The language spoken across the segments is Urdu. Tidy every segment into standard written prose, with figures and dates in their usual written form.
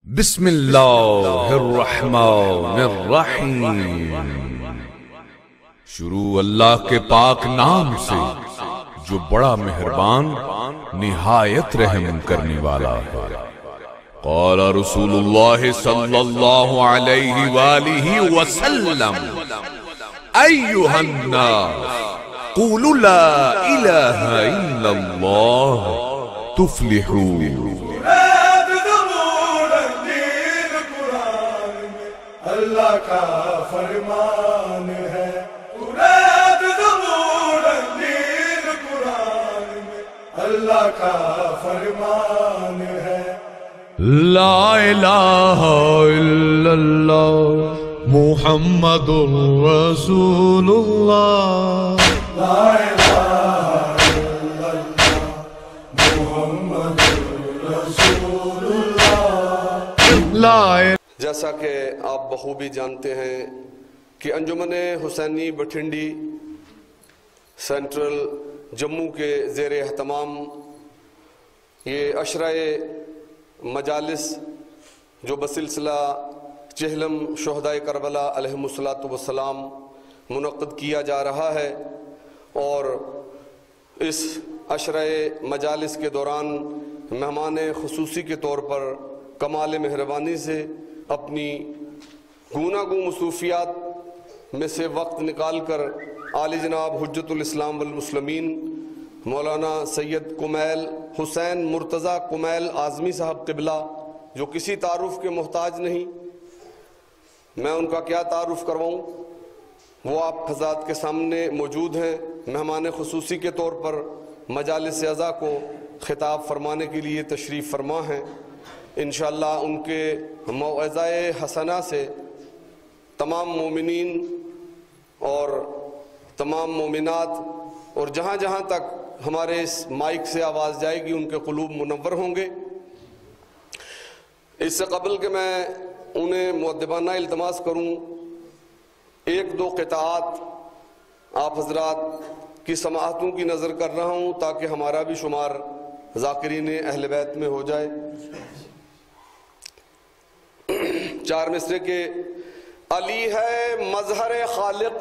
بسم اللہ الرحمن الرحیم۔ شروع اللہ کے پاک نام سے جو بڑا مہربان نہایت رحم کرنے والا ہے۔ قال رسول اللہ صلی اللہ علیہ وآلہ وسلم ایھا الناس قولوا لا الہ الا اللہ تفلحوا۔ اللہ کا فرمان ہے قرآن زبور انجیل قرآن میں اللہ کا فرمان ہے۔ لا الہ الا اللہ محمد رسول اللہ۔ لا الہ الا اللہ محمد رسول اللہ۔ لا جیسا کہ آپ بخوبی جانتے ہیں کہ انجمن حسینی بٹھنڈی سینٹرل جموں کے زیر اہتمام یہ عشرہ مجالس جو بسلسلہ چہلم شہدائے کربلا علیہم السلام منعقد کیا جا رہا ہے، اور اس عشرہ مجالس کے دوران مہمان خصوصی کے طور پر کمال مہربانی سے اپنی گوناگوں مصروفیات میں سے وقت نکال کر عالی جناب حجت الاسلام والمسلمین مولانا سید کمیل حسین مرتضیٰ کمیل اعظمی صاحب قبلہ، جو کسی تعارف کے محتاج نہیں، میں ان کا کیا تعارف کرواؤں، وہ آپ حضرات کے سامنے موجود ہیں۔ مہمان خصوصی کے طور پر مجالس اعزا کو خطاب فرمانے کے لیے تشریف فرما ہیں۔ انشاءاللہ ان کے موعظہ حسنہ سے تمام مومنین اور تمام مومنات اور جہاں جہاں تک ہمارے اس مائک سے آواز جائے گی ان کے قلوب منور ہوں گے۔ اس سے قبل کہ میں انہیں مؤدبانہ التماس کروں، ایک دو قطعات آپ حضرات کی سماعتوں کی نظر کر رہا ہوں تاکہ ہمارا بھی شمار ذاکرین اہل بیت میں ہو جائے۔ چار مصرے کے علی ہے مظہر خالق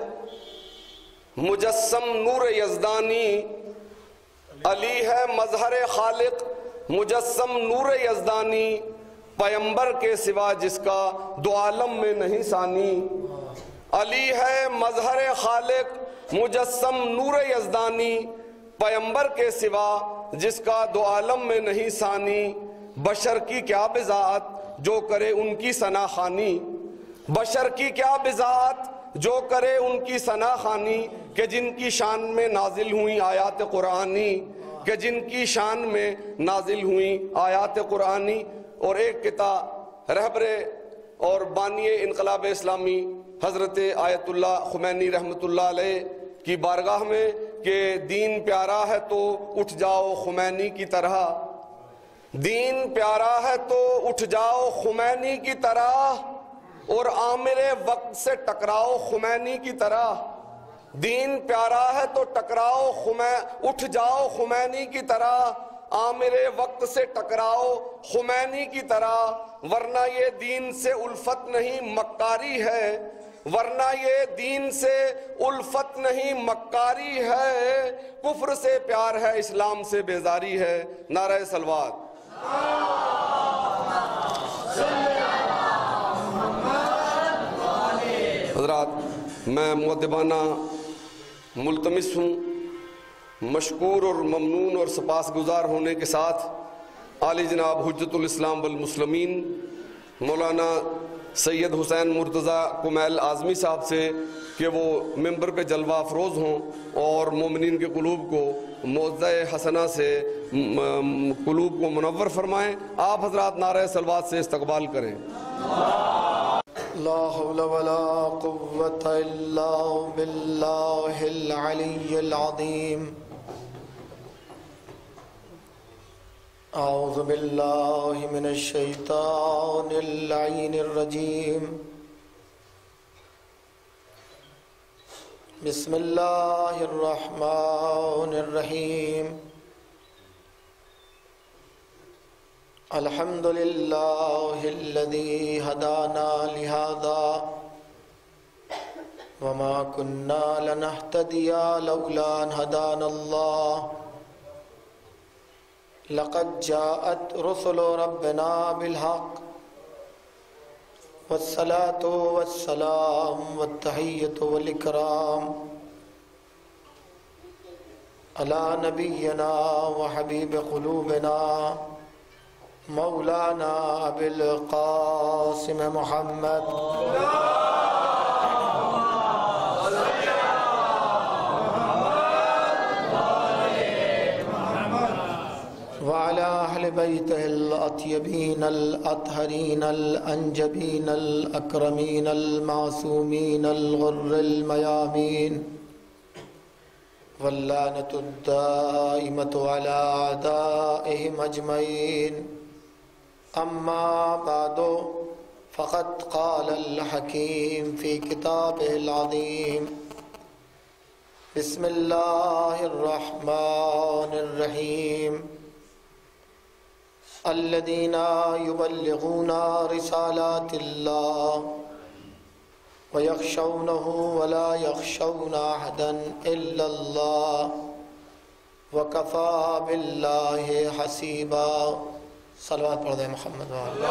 مجسم نور یزدانی، علی ہے مظہر خالق مجسم نور یزدانی، پیمبر کے سوا جس کا دو عالم میں نہیں ثانی۔ علی ہے مظہر خالق مجسم نور یزدانی، پیمبر کے سوا جس کا دو عالم میں نہیں ثانی۔ بشر کی کیا بذات جو کرے ان کی ثنا خوانی، بشر کی کیا بذات جو کرے ان کی ثنا خوانی، کہ جن کی شان میں نازل ہوئیں آیات قرآنی، کہ جن کی شان میں نازل ہوئیں آیات قرآنی۔ اور ایک قطعہ رہبر اور بانی انقلاب اسلامی حضرت آیت اللہ خمینی رحمۃ اللہ علیہ کی بارگاہ میں کہ دین پیارا ہے تو اٹھ جاؤ خمینی کی طرح، دین پیارا ہے تو اٹھ جاؤ خمینی کی طرح، اور عامر وقت سے ٹکراؤ خمینی کی طرح۔ دین پیارا ہے تو اٹھ جاؤ خمینی کی طرح، عامر وقت سے ٹکراؤ خمینی کی طرح، ورنہ یہ دین سے الفت نہیں مکاری ہے، ورنہ یہ دین سے الفت نہیں مکاری ہے، کفر سے پیار ہے اسلام سے بیزاری ہے۔ نعرہ صلوات۔ حضرات، میں مؤدبانہ ملتمس ہوں، مشکور اور ممنون اور سپاسگزار ہونے کے ساتھ عالی جناب حجت الاسلام والمسلمین مولانا سید حسین مرتضیٰ کمیل اعظمی صاحب سے کہ وہ ممبر پہ جلوہ افروز ہوں اور مومنین کے قلوب کو موعظہ حسنہ سے قلوب کو منور فرمائیں۔ آپ حضرات نعرہ صلوات سے استقبال کریں۔ لا حول ولا قوة الا باللہ العلی العظیم۔ اعوذ باللہ من الشیطان اللعین الرجیم۔ بسم اللہ الرحمن الرحیم۔ الحمد لله الذي هدانا لهذا وما كنا لنهتدي لولا أن هدانا الله لقد جاءت رسل ربنا بالحق والصلاة والسلام والتحية والإكرام على نبينا وحبيب قلوبنا مولانا أبي القاسم محمد وعلى أهل بيته الأطيبين الأطهرين الأنجبين الأكرمين المعصومين الغر الميامين واللعنة الدائمة على أعدائهم أجمعين أما بعد فقد قال الحكيم في كتابه العظيم بسم الله الرحمن الرحيم الذين يبلغون رسالات الله ويخشونه ولا يخشون أحدا إلا الله وكفى بالله حسيبا صلوات پڑھ دیں محمد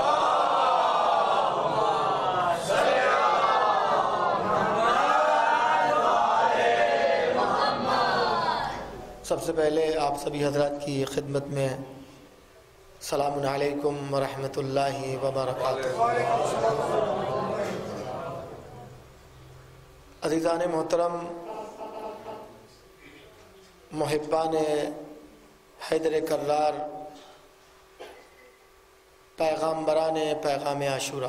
سب سے پہلے آپ سبھی حضرات کی خدمت میں السلام علیکم ورحمۃ اللہ وبرکاتہ۔ عزیزان محترم، محبان حیدر کرار، پیغامبران پیغام عاشورہ،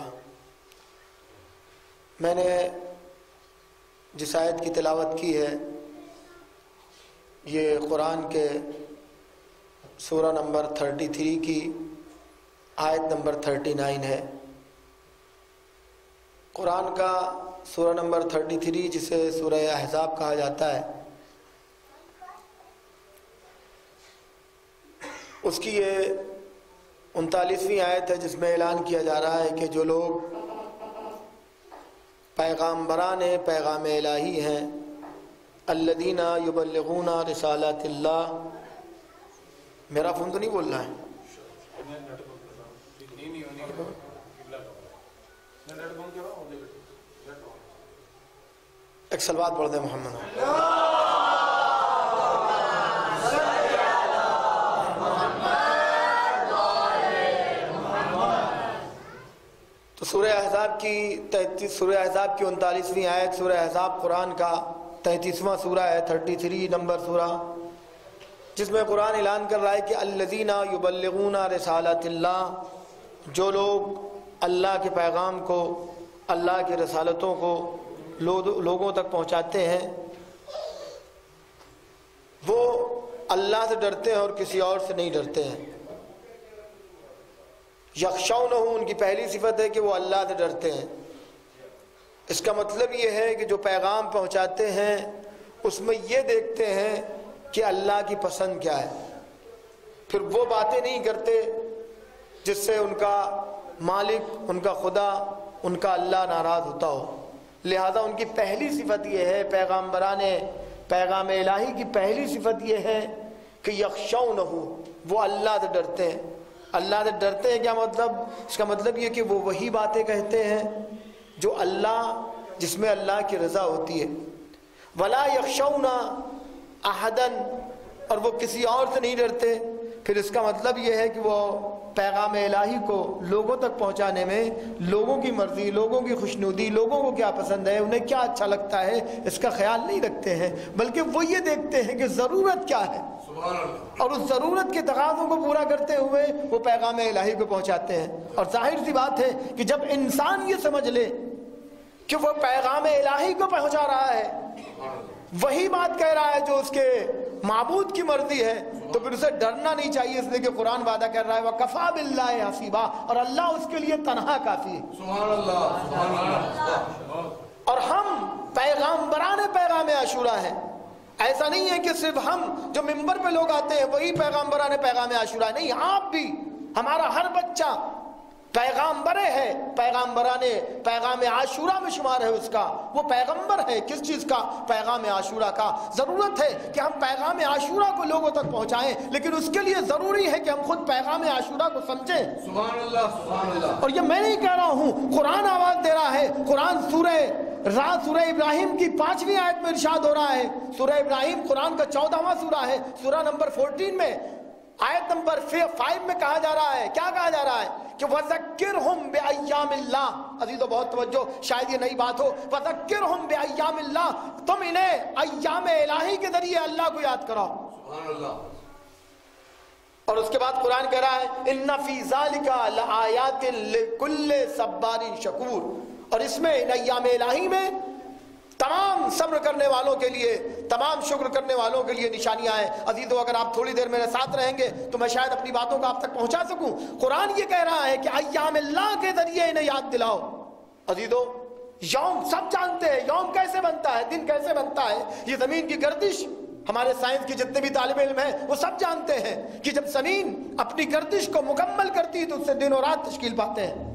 میں نے جس آیت کی تلاوت کی ہے یہ قرآن کے سورہ نمبر 33 کی آیت نمبر 39 ہے۔ قرآن کا سورہ نمبر 33 جسے سورہ احزاب کہا جاتا ہے، اس کی یہ 39ویں آیت ہے جس میں اعلان کیا جا رہا ہے کہ جو لوگ پیغامبران پیغام الہی ہیں، الذین یبلغون رسالات اللہ، میرا فون تو نہیں بول رہا ہے؟ ایک صلوات پڑھ دیں محمد۔ تو سورہ احزاب کی 39ویں آیت، سورہ احزاب قرآن کا 33واں سورہ ہے، 33 نمبر سورہ، جس میں قرآن اعلان کر رہا ہے کہ الذین یبلغون رسالات اللہ، جو لوگ اللہ کے پیغام کو، اللہ کی رسالتوں کو لوگوں تک پہنچاتے ہیں، وہ اللہ سے ڈرتے ہیں اور کسی اور سے نہیں ڈرتے ہیں۔ یخشونہ، ان کی پہلی صفت ہے کہ وہ اللہ سے ڈرتے ہیں۔ اس کا مطلب یہ ہے کہ جو پیغام پہنچاتے ہیں اس میں یہ دیکھتے ہیں کہ اللہ کی پسند کیا ہے، پھر وہ باتیں نہیں کرتے جس سے ان کا مالک، ان کا خدا، ان کا اللہ ناراض ہوتا ہو۔ لہذا ان کی پہلی صفت یہ ہے، پیغامبران پیغام الہی کی پہلی صفت یہ ہے کہ یخشونہ، وہ اللہ سے ڈرتے ہیں۔ اللہ سے ڈرتے ہیں کیا مطلب؟ اس کا مطلب یہ کہ وہ وہی باتیں کہتے ہیں جو اللہ، جس میں اللہ کی رضا ہوتی ہے۔ ولا یخشون احدا، اور وہ کسی اور سے نہیں ڈرتے۔ پھر اس کا مطلب یہ ہے کہ وہ پیغام الہی کو لوگوں تک پہنچانے میں لوگوں کی مرضی، لوگوں کی خوشنودی، لوگوں کو کیا پسند ہے، انہیں کیا اچھا لگتا ہے، اس کا خیال نہیں رکھتے ہیں، بلکہ وہ یہ دیکھتے ہیں کہ ضرورت کیا ہے، اور اس ضرورت کے تقاضوں کو پورا کرتے ہوئے وہ پیغام الہی کو پہنچاتے ہیں۔ اور ظاہر سی بات ہے کہ جب انسان یہ سمجھ لے کہ وہ پیغام الہی کو پہنچا رہا ہے، وہی بات کہہ رہا ہے جو اس کے معبود کی مرضی ہے، تو پھر اسے ڈرنا نہیں چاہیے، اس لیے کہ قرآن وعدہ کر رہا ہے وَكَفَى بِاللَّهِ حَسِيبًا، اور اللہ اس کے لیے تنہا کافی ہے۔ سبحان اللہ، سبحان اللہ۔ اور ہم پیغامبران پیغام عاشورہ ہیں۔ ایسا نہیں ہے کہ صرف ہم جو ممبر پہ لوگ آتے ہیں وہی پیغامبران پیغام عاشورہ ہے، نہیں، آپ بھی ہمارا ہر بچہ پیغامبر ہے، پیغام عاشورہ میں شمار ہے اس کا، وہ پیغمبر ہے۔ کس چیز کا؟ پیغام عاشورہ کا۔ ضرورت ہے کہ ہم پیغام عاشورہ کو لوگوں تک پہنچائیں، لیکن اس کے لیے ضروری ہے کہ ہم خود پیغام عاشورہ کو سمجھیں۔ سبحان اللہ، سبحان اللہ۔ اور یہ میں نہیں کہہ رہا ہوں، قرآن آواز دے رہا ہے۔ قرآن سورہ ابراہیم کی 5ویں آیت میں ارشاد ہو رہا ہے۔ سورہ ابراہیم قرآن کا 14واں سورہ ہے، سورہ نمبر 14 میں آیت نمبر 5 میں کہا جا رہا ہے، کیا کہا جا رہا ہے کہ وَذَكِّرْهُمْ بِأَيَّامِ اللَّهِ۔ عزیزو بہت توجہ، شاید یہ نئی بات ہو۔ وَذَكِّرْهُمْ بِأَيَّامِ اللَّهِ، تم انہیں ایام الہی کے ذریعے اللہ کو یاد کراؤ۔ سبحان اللہ۔ اور اس کے بعد قرآن کہہ رہا ہے اِنَّ فِي ذَلِكَ لَآيَاتٍ لِكُلِّ صَبَّارٍ شَكُورٍ، اور اس میں ان ایام الہی میں تمام صبر کرنے والوں کے لیے، تمام شکر کرنے والوں کے لیے نشانیاں ہیں۔ عزیزو اگر آپ تھوڑی دیر میرے ساتھ رہیں گے تو میں شاید اپنی باتوں کو آپ تک پہنچا سکوں۔ قرآن یہ کہہ رہا ہے کہ ایام اللہ کے ذریعے انہیں یاد دلاؤ۔ عزیزو یوم سب جانتے ہیں، یوم کیسے بنتا ہے، دن کیسے بنتا ہے۔ یہ زمین کی گردش، ہمارے سائنس کے جتنے بھی طالب علم ہیں وہ سب جانتے ہیں کہ جب زمین اپنی گردش کو مکمل کرتی ہے تو اس سے دن اور رات تشکیل پاتے ہیں۔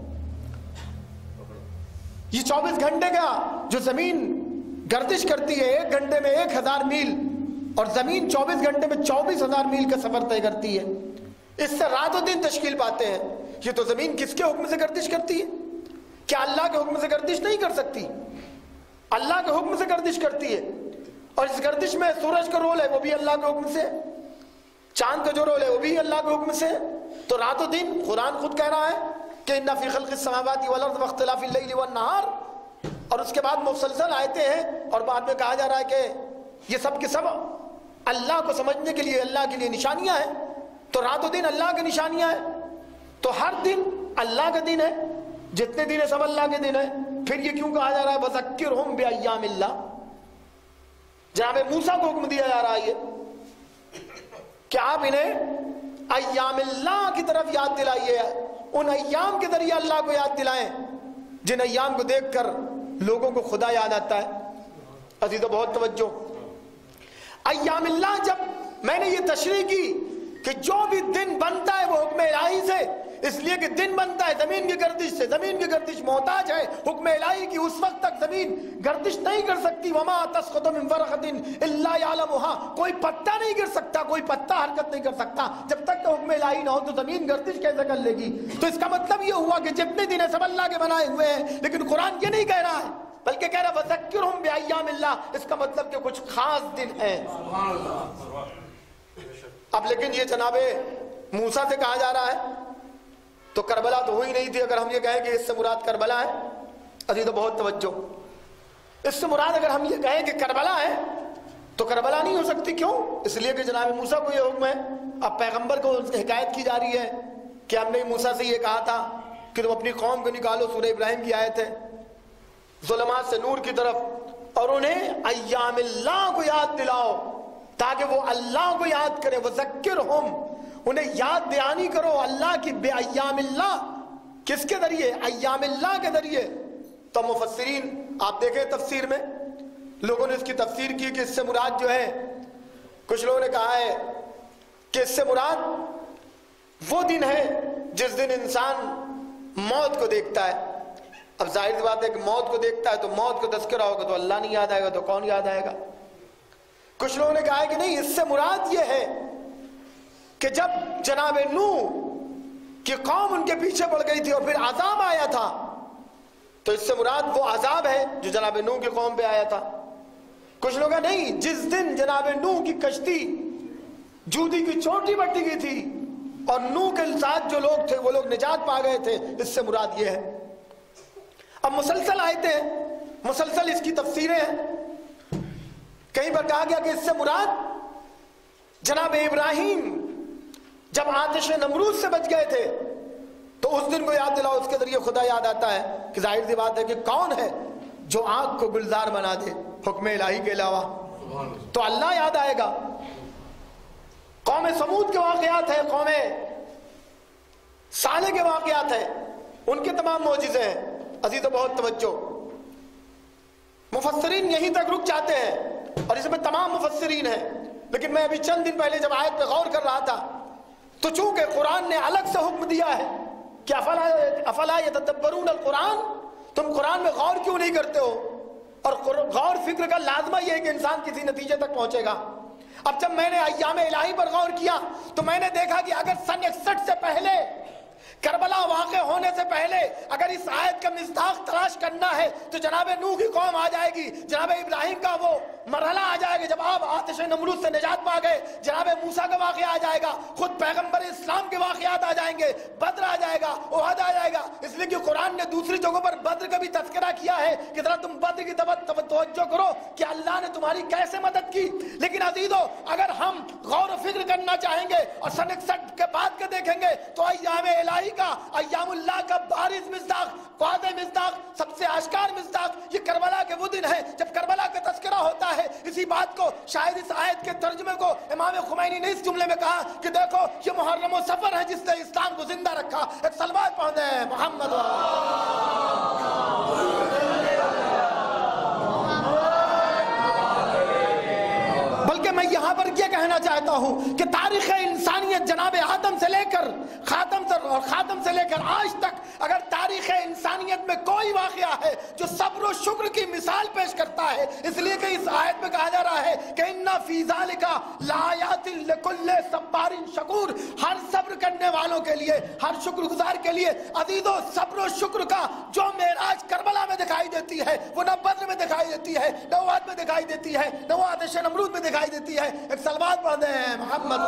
یہ 24 گھنٹے کا جو زمین گردش کرتی ہے، 1 گھنٹے میں 1000 میل، اور زمین 24 گھنٹے میں 24,000 میل کا سفر طے کرتی ہے۔ اس سے رات و دن تشکیل پاتے ہیں۔ یہ تو زمین کس کے حکم سے گردش کرتی ہے؟ کیا اللہ کے حکم سے گردش نہیں کر سکتی؟ اللہ کے حکم سے گردش کرتی ہے۔ اور اس گردش میں سورج کا رول ہے، وہ بھی اللہ کے حکم سے، چاند کا جو رول ہے وہ بھی اللہ کے حکم سے۔ تو رات و دن قرآن خود کہہ رہا ہے کہ اِنَّ فِي خَلْقِ السَّمَاوَاتِ وَالْأَرْضِ وَاخْتِلَافِ اللَّيْلِ وَالنَّهَارِ، اور اس کے بعد مسلسل آیتیں ہیں، اور بعد میں کہا جا رہا ہے کہ یہ سب کے سب اللہ کو سمجھنے کے لیے، اللہ کے لیے نشانیاں ہیں۔ تو رات و دن اللہ کی نشانیاں ہیں، تو ہر دن اللہ کا دن ہے، جتنے دن ہے سب اللہ کے دن ہے۔ پھر یہ کیوں کہا جا رہا ہے وَذَكِّرْهُمْ بِأَيَّامِ اللَّهِ؟ جناب موسیٰ کو حکم دیا جا رہا ہے کہ آپ انہیں ایام اللہ کی طرف یاد دلائیے، ان ایام کے ذریعے اللہ کو یاد دلائیں جن ایام کو دیکھ کر لوگوں کو خدا یاد آتا ہے۔ عزیزو بہت توجہ، ایام اللہ جب میں نے یہ تشریح کی کہ جو بھی دن بنتا ہے وہ حکم الہی سے، اس لیے کہ دن بنتا ہے زمین کی گردش سے، زمین کی گردش محتاج ہے حکم الہی کی، اس وقت تک زمین گردش نہیں کر سکتی۔ وما تسقط من ورقة الا يعلمها، کوئی پتا نہیں گر سکتا، کوئی پتا حرکت نہیں کر سکتا جب تک کہ حکم الہی نہ ہو، تو زمین گردش کیسے کر لے گی؟ تو اس کا مطلب یہ ہوا کہ جتنے دن ہے سب اللہ کے بنائے ہوئے ہیں، لیکن قرآن یہ نہیں کہہ رہا ہے، بلکہ کہہ رہا ہے وَذَكِّرْهُمْ بِأَيَّامِ اللَّهِ، اس کا مطلب کہ کچھ خاص دن ہیں۔ اب لیکن یہ جناب موسیٰ سے کہا جا رہا ہے تو کربلا تو ہوئی نہیں تھی۔ اگر ہم یہ کہیں کہ اس سے مراد کربلا ہے، عزیزو بہت توجہ، اس سے مراد اگر ہم یہ کہیں کہ کربلا ہے تو کربلا نہیں ہو سکتی۔ کیوں؟ اس لیے کہ جناب موسیٰ کو یہ حکم ہے، اب پیغمبر کو حکایت کی جا رہی ہے کہ ہم نے موسیٰ سے یہ کہا تھا کہ تم اپنی قوم کو نکالو، سورہ ابراہیم کی آیت ہے، ظلمات سے نور کی طرف، اور انہیں ایام اللہ کو یاد دلاؤ تاکہ وہ اللہ کو یاد کرے۔ وَذَكِّرْهُمْ، انہیں یاد دہانی کرو اللہ کی بے ایام اللہ، کس کے ذریعے؟ ایام اللہ کے ذریعے۔ تو مفسرین آپ دیکھیں تفسیر میں لوگوں نے اس کی تفسیر کی کہ اس سے مراد جو ہے، کچھ لوگوں نے کہا ہے کہ اس سے مراد وہ دن ہے جس دن انسان موت کو دیکھتا ہے۔ اب ظاہر سی بات ہے کہ موت کو دیکھتا ہے تو موت کو تذکرہ ہوگا تو اللہ نہیں یاد آئے گا تو کون یاد آئے گا؟ کچھ لوگوں نے کہا ہے کہ نہیں، اس سے مراد یہ ہے کہ جب جناب نوح کی قوم ان کے پیچھے پڑ گئی تھی اور پھر عذاب آیا تھا، تو اس سے مراد وہ عذاب ہے جو جناب نوح کی قوم پہ آیا تھا۔ کچھ لوگ نہیں، جس دن جناب نوح کی کشتی جودی کی چوٹی بٹی گئی تھی اور نوح کے ساتھ جو لوگ تھے وہ لوگ نجات پا گئے تھے، اس سے مراد یہ ہے۔ اب مسلسل آیتیں ہیں، مسلسل اس کی تفسیریں ہیں۔ کہیں پر کہا گیا کہ اس سے مراد جناب ابراہیم جب آتش نمرود سے بچ گئے تھے تو اس دن کو یاد دلاؤ، اس کے ذریعے خدا یاد آتا ہے کہ ظاہر سی بات ہے کہ کون ہے جو آگ کو گلزار بنا دے حکم الہی کے علاوہ، تو اللہ یاد آئے گا۔ قوم سمود کے واقعات ہیں، قوم صالح کے واقعات ہیں، ان کے تمام معجزے ہیں۔ عزیز و بہت توجہ، مفسرین یہیں تک رک جاتے ہیں اور اس میں تمام مفسرین ہیں، لیکن میں ابھی چند دن پہلے جب آیت پہ غور کر رہا تھا تو چونکہ قرآن نے الگ سے حکم دیا ہے کہ افلا یتدبرون القرآن، تم قرآن میں غور کیوں نہیں کرتے ہو؟ اور غور فکر کا لازمہ یہ ہے کہ انسان کسی نتیجے تک پہنچے گا۔ اب جب میں نے ایام الہی پر غور کیا تو میں نے دیکھا کہ اگر سن 61 سے پہلے، کربلا واقع ہونے سے پہلے اگر اس آیت کا مصداق تلاش کرنا ہے تو جناب نوح کی قوم آ جائے گی، جناب ابراہیم کا وہ مرحلہ آ جائے گا جب آپ آتش نمرود سے نجات پا گئے، جناب موسیٰ کا واقعہ آ جائے گا، خود پیغمبر اسلام کے واقعات آ جائیں گے، بدر آ جائے گا، احد آ جائے گا۔ اس لیے کہ قرآن نے دوسری جگہوں پر بدر کا بھی تذکرہ کیا ہے کہ ذرا تم بدر کی توجہ کرو کہ اللہ نے تمہاری کیسے مدد کی۔ لیکن عزیزو، اگر ہم غور و فکر کرنا چاہیں گے اور سن 61 کے بعد کے دیکھیں گے تو ایام الہی کا، ایام اللہ کا بارز مصداق، واضح مصداق، سب سے آشکار مصداق یہ کربلا کے وہ دن ہے جب کربلا کا تذکرہ ہوتا ہے۔ اسی بات کو شاید اس آیت کے ترجمے کو امام خمینی نے اس جملے میں کہا کہ دیکھو یہ محرم و سفر ہے جس نے اسلام کو زندہ رکھا۔ ایک صلوات پڑھ دیں محمد بلکہ میں یہاں پر یہ کہنا چاہتا ہوں کہ تاریخ انسانیت جناب آدم سے لے کر خاتم سے لے کر آج تک اگر تاریخ انسانیت میں کوئی واقعہ ہے جو صبر و شکر کی مثال پیش کرتا ہے، اس لیے کہ اس آیت میں کہا جا رہا ہے کہ ان فی ذالک لآیات لکل صبار شکور، ہر صبر کرنے والوں کے لیے، ہر شکر گزار کے لیے۔ عزیزو، صبر و شکر کا جو معراج کربلا میں دکھائی دیتی ہے وہ نہ بدر میں دکھائی دیتی ہے، نہ احد میں دکھائی دیتی ہے، نہ وہ آتش نمرود میں دکھائی دیتی ہے۔ ایک صلوات پڑھ دیں محمد۔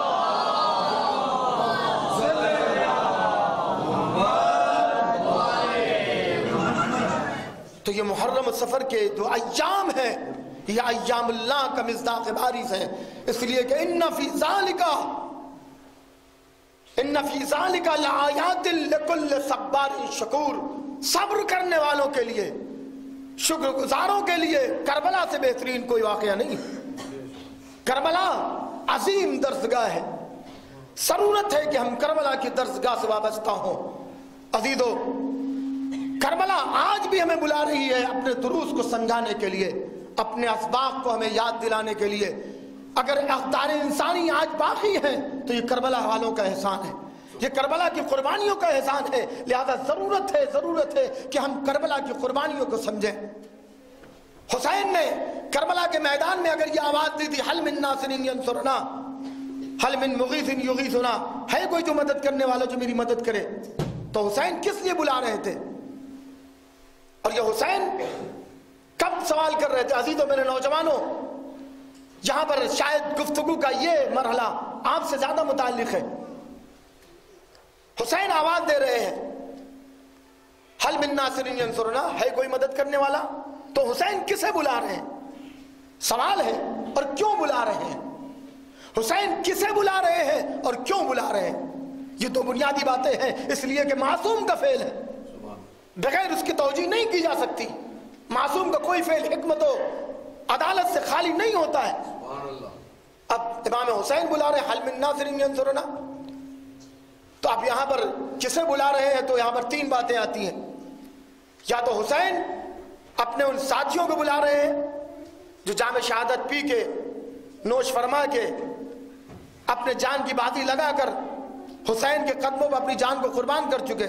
تو یہ محرم سفر کے جو ایام ہیں یہ ایام اللہ کا مصداق بارز ہے، اس لیے کہ ان فی ذالک لآیات لکل صبار شکور، صبر کرنے والوں کے لیے، شکر گزاروں کے لیے کربلا سے بہترین کوئی واقعہ نہیں۔ کربلا عظیم درسگاہ ہے، ضرورت ہے کہ ہم کربلا کی درسگاہ سے وابستہ ہوں۔ عزیزو، کربلا آج بھی ہمیں بلا رہی ہے اپنے دروس کو سمجھانے کے لیے، اپنے اسباق کو ہمیں یاد دلانے کے لیے۔ اگر اقدار انسانی آج باقی ہیں تو یہ کربلا والوں کا احسان ہے، یہ کربلا کی قربانیوں کا احسان ہے۔ لہذا ضرورت ہے کہ ہم کربلا کی قربانیوں کو سمجھیں۔ حسین نے کربلا کے میدان میں اگر یہ آواز دی تھی حل من ناصر ینصرنا، حل من مغیث یغیثنا، ہے کوئی جو مدد کرنے والا جو میری مدد کرے، تو حسین کس لیے بلا رہے تھے؟ اور یہ حسین کب سوال کر رہے تھے؟ عزیزو میرے نوجوانوں، یہاں پر شاید گفتگو کا یہ مرحلہ آپ سے زیادہ متعلق ہے۔ حسین آواز دے رہے ہیں حل من ناصر ینصرنا، ہے کوئی مدد کرنے والا؟ تو حسین کسے بلا رہے ہیں؟ سوال ہے، اور کیوں بلا رہے ہیں؟ حسین کسے بلا رہے ہیں اور کیوں بلا رہے ہیں؟ یہ دو بنیادی باتیں ہیں، اس لیے کہ معصوم کا فعل ہے، بغیر اس کی توجیہ نہیں کی جا سکتی۔ معصوم کا کوئی فعل حکمت و عدالت سے خالی نہیں ہوتا ہے۔ اب امام حسین بلا رہے ہیں حل من ناصر ینصرنا، تو اب یہاں پر کسے بلا رہے ہیں؟ تو یہاں پر تین باتیں آتی ہیں۔ یا تو حسین اپنے ان ساتھیوں کو بلا رہے ہیں جو جام شہادت پی کے، نوش فرما کے، اپنے جان کی بازی لگا کر حسین کے قدموں پر اپنی جان کو قربان کر چکے۔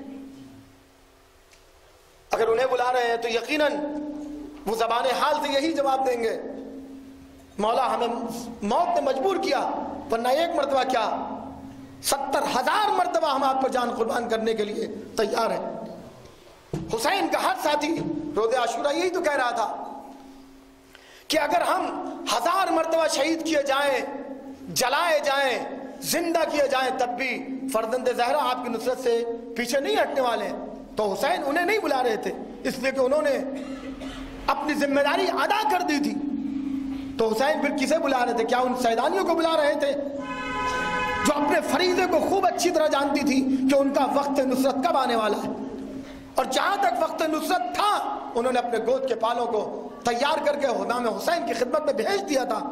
اگر انہیں بلا رہے ہیں تو یقیناً وہ زبان حال سے یہی جواب دیں گے، مولا ہمیں موت نے مجبور کیا، ورنہ ایک مرتبہ کیا 70,000 مرتبہ ہم آپ پر جان قربان کرنے کے لیے تیار ہیں۔ حسین کا ہر ساتھی روز عاشورہ یہی تو کہہ رہا تھا کہ اگر ہم 1000 مرتبہ شہید کیے جائیں، جلائے جائیں، زندہ کیے جائیں، تب بھی فرزند زہرا آپ کی نصرت سے پیچھے نہیں ہٹنے والے ہیں۔ تو حسین انہیں نہیں بلا رہے تھے، اس لیے کہ انہوں نے اپنی ذمہ داری ادا کر دی تھی۔ تو حسین پھر کسے بلا رہے تھے؟ کیا ان سیدانیوں کو بلا رہے تھے جو اپنے فریضے کو خوب اچھی طرح جانتی تھی کہ ان کا وقت نصرت کب آنے والا ہے؟ اور جہاں تک وقت نصرت تھا انہوں نے اپنے گود کے پالوں کو تیار کر کے امام حسین کی خدمت میں بھیج دیا تھا۔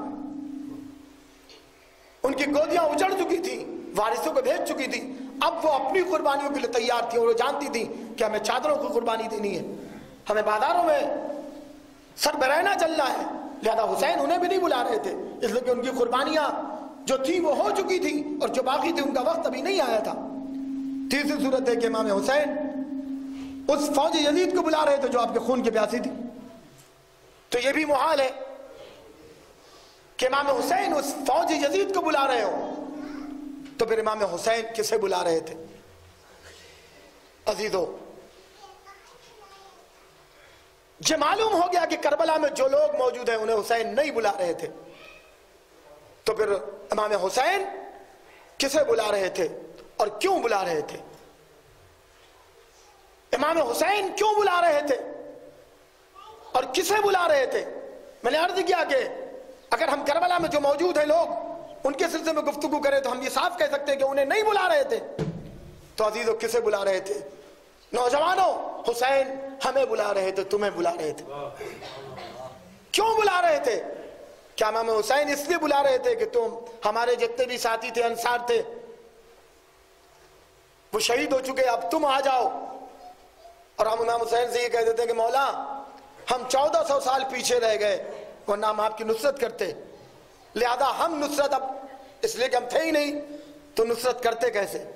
ان کی گودیاں اجڑ چکی تھی، وارثوں کو بھیج چکی تھی، اب وہ اپنی قربانیوں کے لیے تیار تھی، اور وہ جانتی تھی کہ ہمیں چادروں کو قربانی دینی ہے، ہمیں بازاروں میں سر برہنہ چلنا ہے۔ لہذا حسین انہیں بھی نہیں بلا رہے تھے، اس لیے کہ ان کی قربانیاں جو تھی وہ ہو چکی تھی اور جو باقی تھی ان کا وقت ابھی نہیں آیا تھا۔ تیسری صورت ہے کہ امام حسین اس فوج یزید کو بلا رہے تھے جو آپ کے خون کی پیاسی تھی، تو یہ بھی محال ہے کہ امام حسین اس فوج یزید کو بلا رہے ہو، تو پھر امام حسین کسے بلا رہے تھے؟ عزیزو، یہ معلوم ہو گیا کہ کربلا میں جو لوگ موجود ہیں انہیں حسین نہیں بلا رہے تھے، تو پھر امام حسین کسے بلا رہے تھے اور کیوں بلا رہے تھے؟ امام حسین کیوں بلا رہے تھے اور کسے بلا رہے تھے؟ میں نے عرض کیا کہ اگر ہم کربلا میں جو موجود ہیں لوگ ان کے سلسلے میں گفتگو کریں تو ہم یہ صاف کہہ سکتے ہیں کہ انہیں نہیں بلا رہے تھے، تو عزیزو کسے بلا رہے تھے؟ نوجوانوں، حسین ہمیں بلا رہے تھے، تمہیں بلا رہے تھے۔ کیوں بلا رہے تھے؟ کیا امام حسین اس لیے بلا رہے تھے کہ تم ہمارے جتنے بھی ساتھی تھے، انصار تھے، وہ شہید ہو چکے، اب تم آ جاؤ؟ اور ہم امام حسین سے یہ کہہ دیتے ہیں کہ مولا ہم 1400 سال پیچھے رہ گئے ورنہ ہم آپ کی نصرت کرتے، لہذا ہم نصرت اب اس لیے کہ ہم تھے ہی نہیں تو نصرت کرتے کیسے؟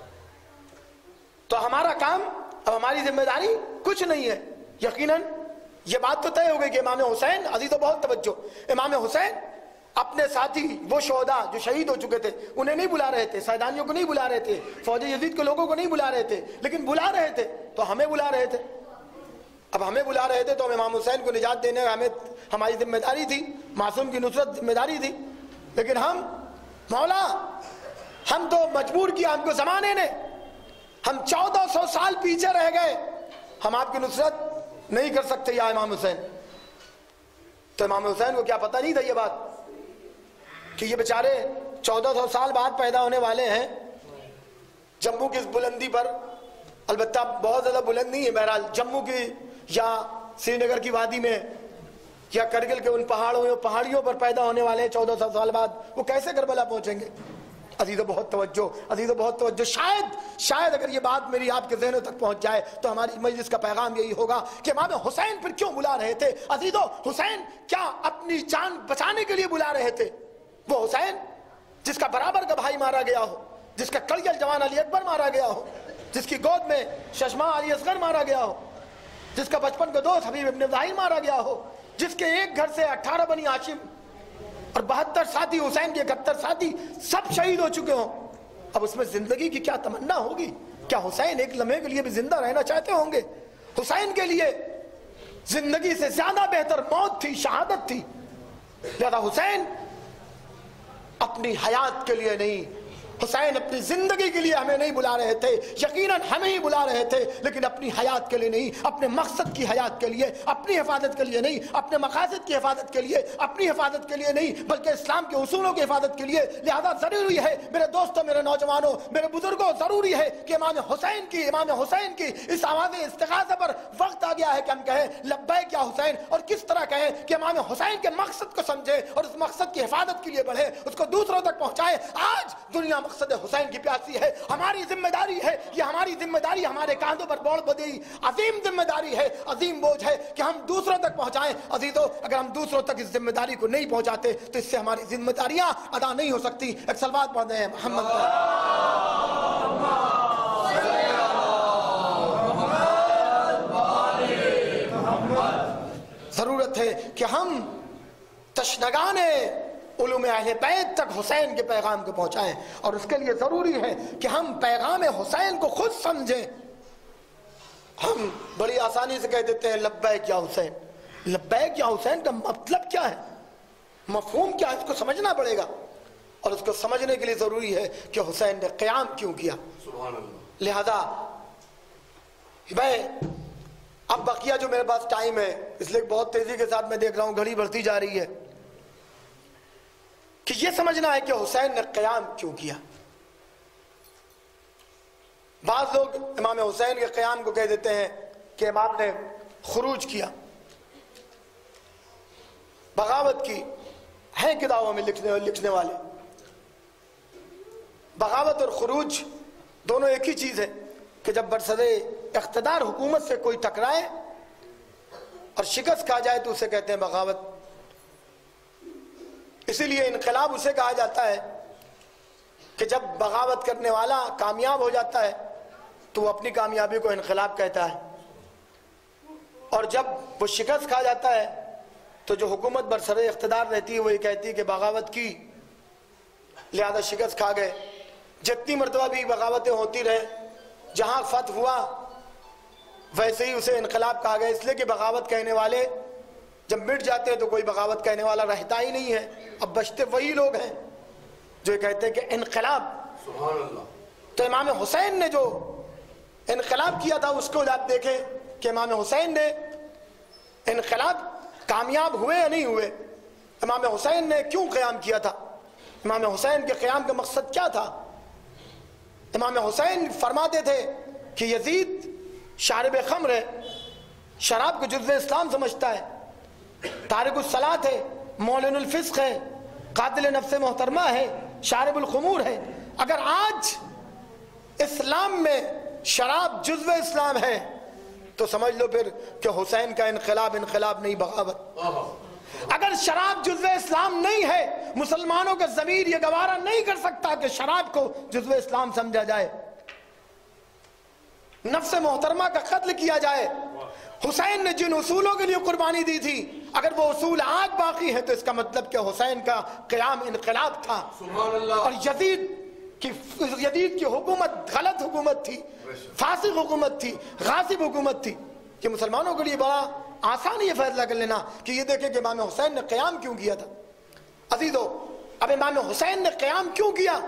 تو ہمارا کام، اب ہماری ذمہ داری کچھ نہیں ہے۔ یقیناً یہ بات تو طے ہو گئی کہ امام حسین، عزیزو بہت توجہ، امام حسین اپنے ساتھی وہ شہداء جو شہید ہو چکے تھے انہیں نہیں بلا رہے تھے، سیدانیوں کو نہیں بلا رہے تھے، فوج یزید کے لوگوں کو نہیں بلا رہے تھے، لیکن بلا رہے تھے تو ہمیں بلا رہے تھے۔ اب ہمیں بلا رہے تھے تو ہم امام حسین کو نجات دینے ہمیں ہماری ذمہ داری تھی، معصوم کی نصرت ذمہ داری تھی، لیکن ہم مولا ہم تو مجبور کیا ہم کو زمانے نے، ہم 1400 سال پیچھے رہ گئے، ہم آپ کی نصرت نہیں کر سکتے یا امام حسین؟ تو امام حسین کو کیا پتہ نہیں تھا یہ بات کہ یہ بیچارے 1400 سال بعد پیدا ہونے والے ہیں جموں کی اس بلندی پر، البتہ بہت زیادہ بلند نہیں ہے، بہرحال جموں کی یا سری نگر کی وادی میں یا کرگل کے ان پہاڑیوں پر پیدا ہونے والے ہیں 1400 سال بعد، وہ کیسے کربلا پہنچیں گے؟ عزیزو بہت توجہ، عزیزو بہت توجہ، شاید اگر یہ بات میری آپ کے ذہنوں تک پہنچ جائے تو ہماری مجلس کا پیغام یہی ہوگا کہ امام حسین پھر کیوں بلا رہے تھے؟ عزیزو، حسین کیا اپنی جان بچانے کے لیے بلا رہے تھے؟ وہ حسین جس کا برابر کا بھائی مارا گیا ہو، جس کا کڑیل جوان علی اکبر مارا گیا ہو، جس کی گود میں ششماں علی اصغر مارا گیا ہو، جس کا بچپن کا دوست حبیب ابن ظاہر مارا گیا ہو، جس کے ایک گھر سے 18 بنی ہاشم اور 72 ساتھی، حسین کے 71 ساتھی سب شہید ہو چکے ہوں، اب اس میں زندگی کی کیا تمنا ہوگی؟ کیا حسین ایک لمحے کے لیے بھی زندہ رہنا چاہتے ہوں گے؟ حسین کے لیے زندگی سے زیادہ بہتر موت تھی، شہادت تھی، لہذا حسین اپنی حیات کے لیے نہیں، حسین اپنی زندگی کے لیے ہمیں نہیں بلا رہے تھے، یقیناً ہمیں ہی بلا رہے تھے، لیکن اپنی حیات کے لیے نہیں، اپنے مقصد کی حیات کے لیے، اپنی حفاظت کے لیے نہیں، اپنے مقاصد کی حفاظت کے لیے، اپنی حفاظت کے لیے نہیں، بلکہ اسلام کے اصولوں کی حفاظت کے لیے۔ لہذا ضروری ہے میرے دوستوں، میرے نوجوانوں، میرے بزرگوں، ضروری ہے کہ امام حسین کی اس آواز استغاثہ پر وقت آ گیا ہے کہ ہم کہیں لبیک یا حسین، اور کس طرح کہیں کہ امام حسین کے مقصد کو سمجھے اور اس مقصد کی حفاظت کے لیے بڑھے، اس کو دوسروں تک پہنچائے۔ آج دنیا مقصد حسین کی پیاسی ہے، ہماری ذمہ داری ہے، یہ ہماری ذمہ داری ہمارے کاندھوں پر بوڑھ بدی عظیم ذمہ داری ہے، عظیم بوجھ ہے کہ ہم دوسروں تک پہنچائیں۔ عزیزو، اگر ہم دوسروں تک اس ذمہ داری کو نہیں پہنچاتے تو اس سے ہماری ذمہ داریاں ادا نہیں ہو سکتی۔ ایک صلوات پڑھ دیں محمد پر۔ ضرورت ہے کہ ہم تشنگان علوم اہل بیت تک حسین کے پیغام کو پہنچائیں، اور اس کے لیے ضروری ہے کہ ہم پیغام حسین کو خود سمجھیں۔ ہم بڑی آسانی سے کہہ دیتے ہیں لبیک یا حسین، لبیک یا حسین کا مطلب کیا ہے، مفہوم کیا ہے، اس کو سمجھنا پڑے گا، اور اس کو سمجھنے کے لیے ضروری ہے کہ حسین نے قیام کیوں کیا۔ سبحان اللہ۔ لہذا میں اب بقیہ جو میرے پاس ٹائم ہے، اس لیے بہت تیزی کے ساتھ میں دیکھ رہا ہوں گھڑی بڑھتی جا رہی ہے، کہ یہ سمجھنا ہے کہ حسین نے قیام کیوں کیا۔ بعض لوگ امام حسین کے قیام کو کہہ دیتے ہیں کہ امام نے خروج کیا، بغاوت کی، ہیں کتابوں میں لکھنے والے۔ بغاوت اور خروج دونوں ایک ہی چیز ہے کہ جب برسر اقتدار حکومت سے کوئی ٹکرائے اور شکست کھا جائے تو اسے کہتے ہیں بغاوت۔ اسی لیے انقلاب اسے کہا جاتا ہے کہ جب بغاوت کرنے والا کامیاب ہو جاتا ہے تو وہ اپنی کامیابی کو انقلاب کہتا ہے، اور جب وہ شکست کھا جاتا ہے تو جو حکومت برسر اقتدار رہتی ہے وہ یہ کہتی ہے کہ بغاوت کی لہذا شکست کھا گئے۔ جتنی مرتبہ بھی بغاوتیں ہوتی رہے، جہاں فتح ہوا ویسے ہی اسے انقلاب کہا گیا، اس لیے کہ بغاوت کہنے والے جب مٹ جاتے ہیں تو کوئی بغاوت کہنے والا رہتا ہی نہیں ہے، اب بچتے وہی لوگ ہیں جو یہ کہتے ہیں کہ انقلاب۔ سبحان اللہ۔ تو امام حسین نے جو انقلاب کیا تھا اس کو آپ دیکھیں کہ امام حسین نے انقلاب کامیاب ہوئے یا نہیں ہوئے، امام حسین نے کیوں قیام کیا تھا، امام حسین کے قیام کا مقصد کیا تھا۔ امام حسین فرماتے تھے کہ یزید شارب خمر ہے، شراب کو جزو اسلام سمجھتا ہے، تارک الصلاۃ ہے، معلن الفسق ہے، قاتل نفس محترمہ ہے، شارب الخمور ہے۔ اگر آج اسلام میں شراب جزو اسلام ہے تو سمجھ لو پھر کہ حسین کا انقلاب نہیں بغاوت۔ اگر شراب جزو اسلام نہیں ہے، مسلمانوں کا ضمیر یہ گوارا نہیں کر سکتا کہ شراب کو جزو اسلام سمجھا جائے، نفس محترمہ کا قتل کیا جائے۔ حسین نے جن اصولوں کے لیے قربانی دی تھی اگر وہ اصول آج باقی ہیں تو اس کا مطلب کہ حسین کا قیام انقلاب تھا۔ اور یزید کی حکومت غلط حکومت تھی، فاسق حکومت تھی، غاصب حکومت تھی۔ کہ مسلمانوں کے لیے بڑا آسان یہ فیصلہ کر لینا کہ یہ دیکھیں کہ امام حسین نے قیام کیوں کیا تھا۔ عزیزو، اب امام حسین نے قیام کیوں کیا؟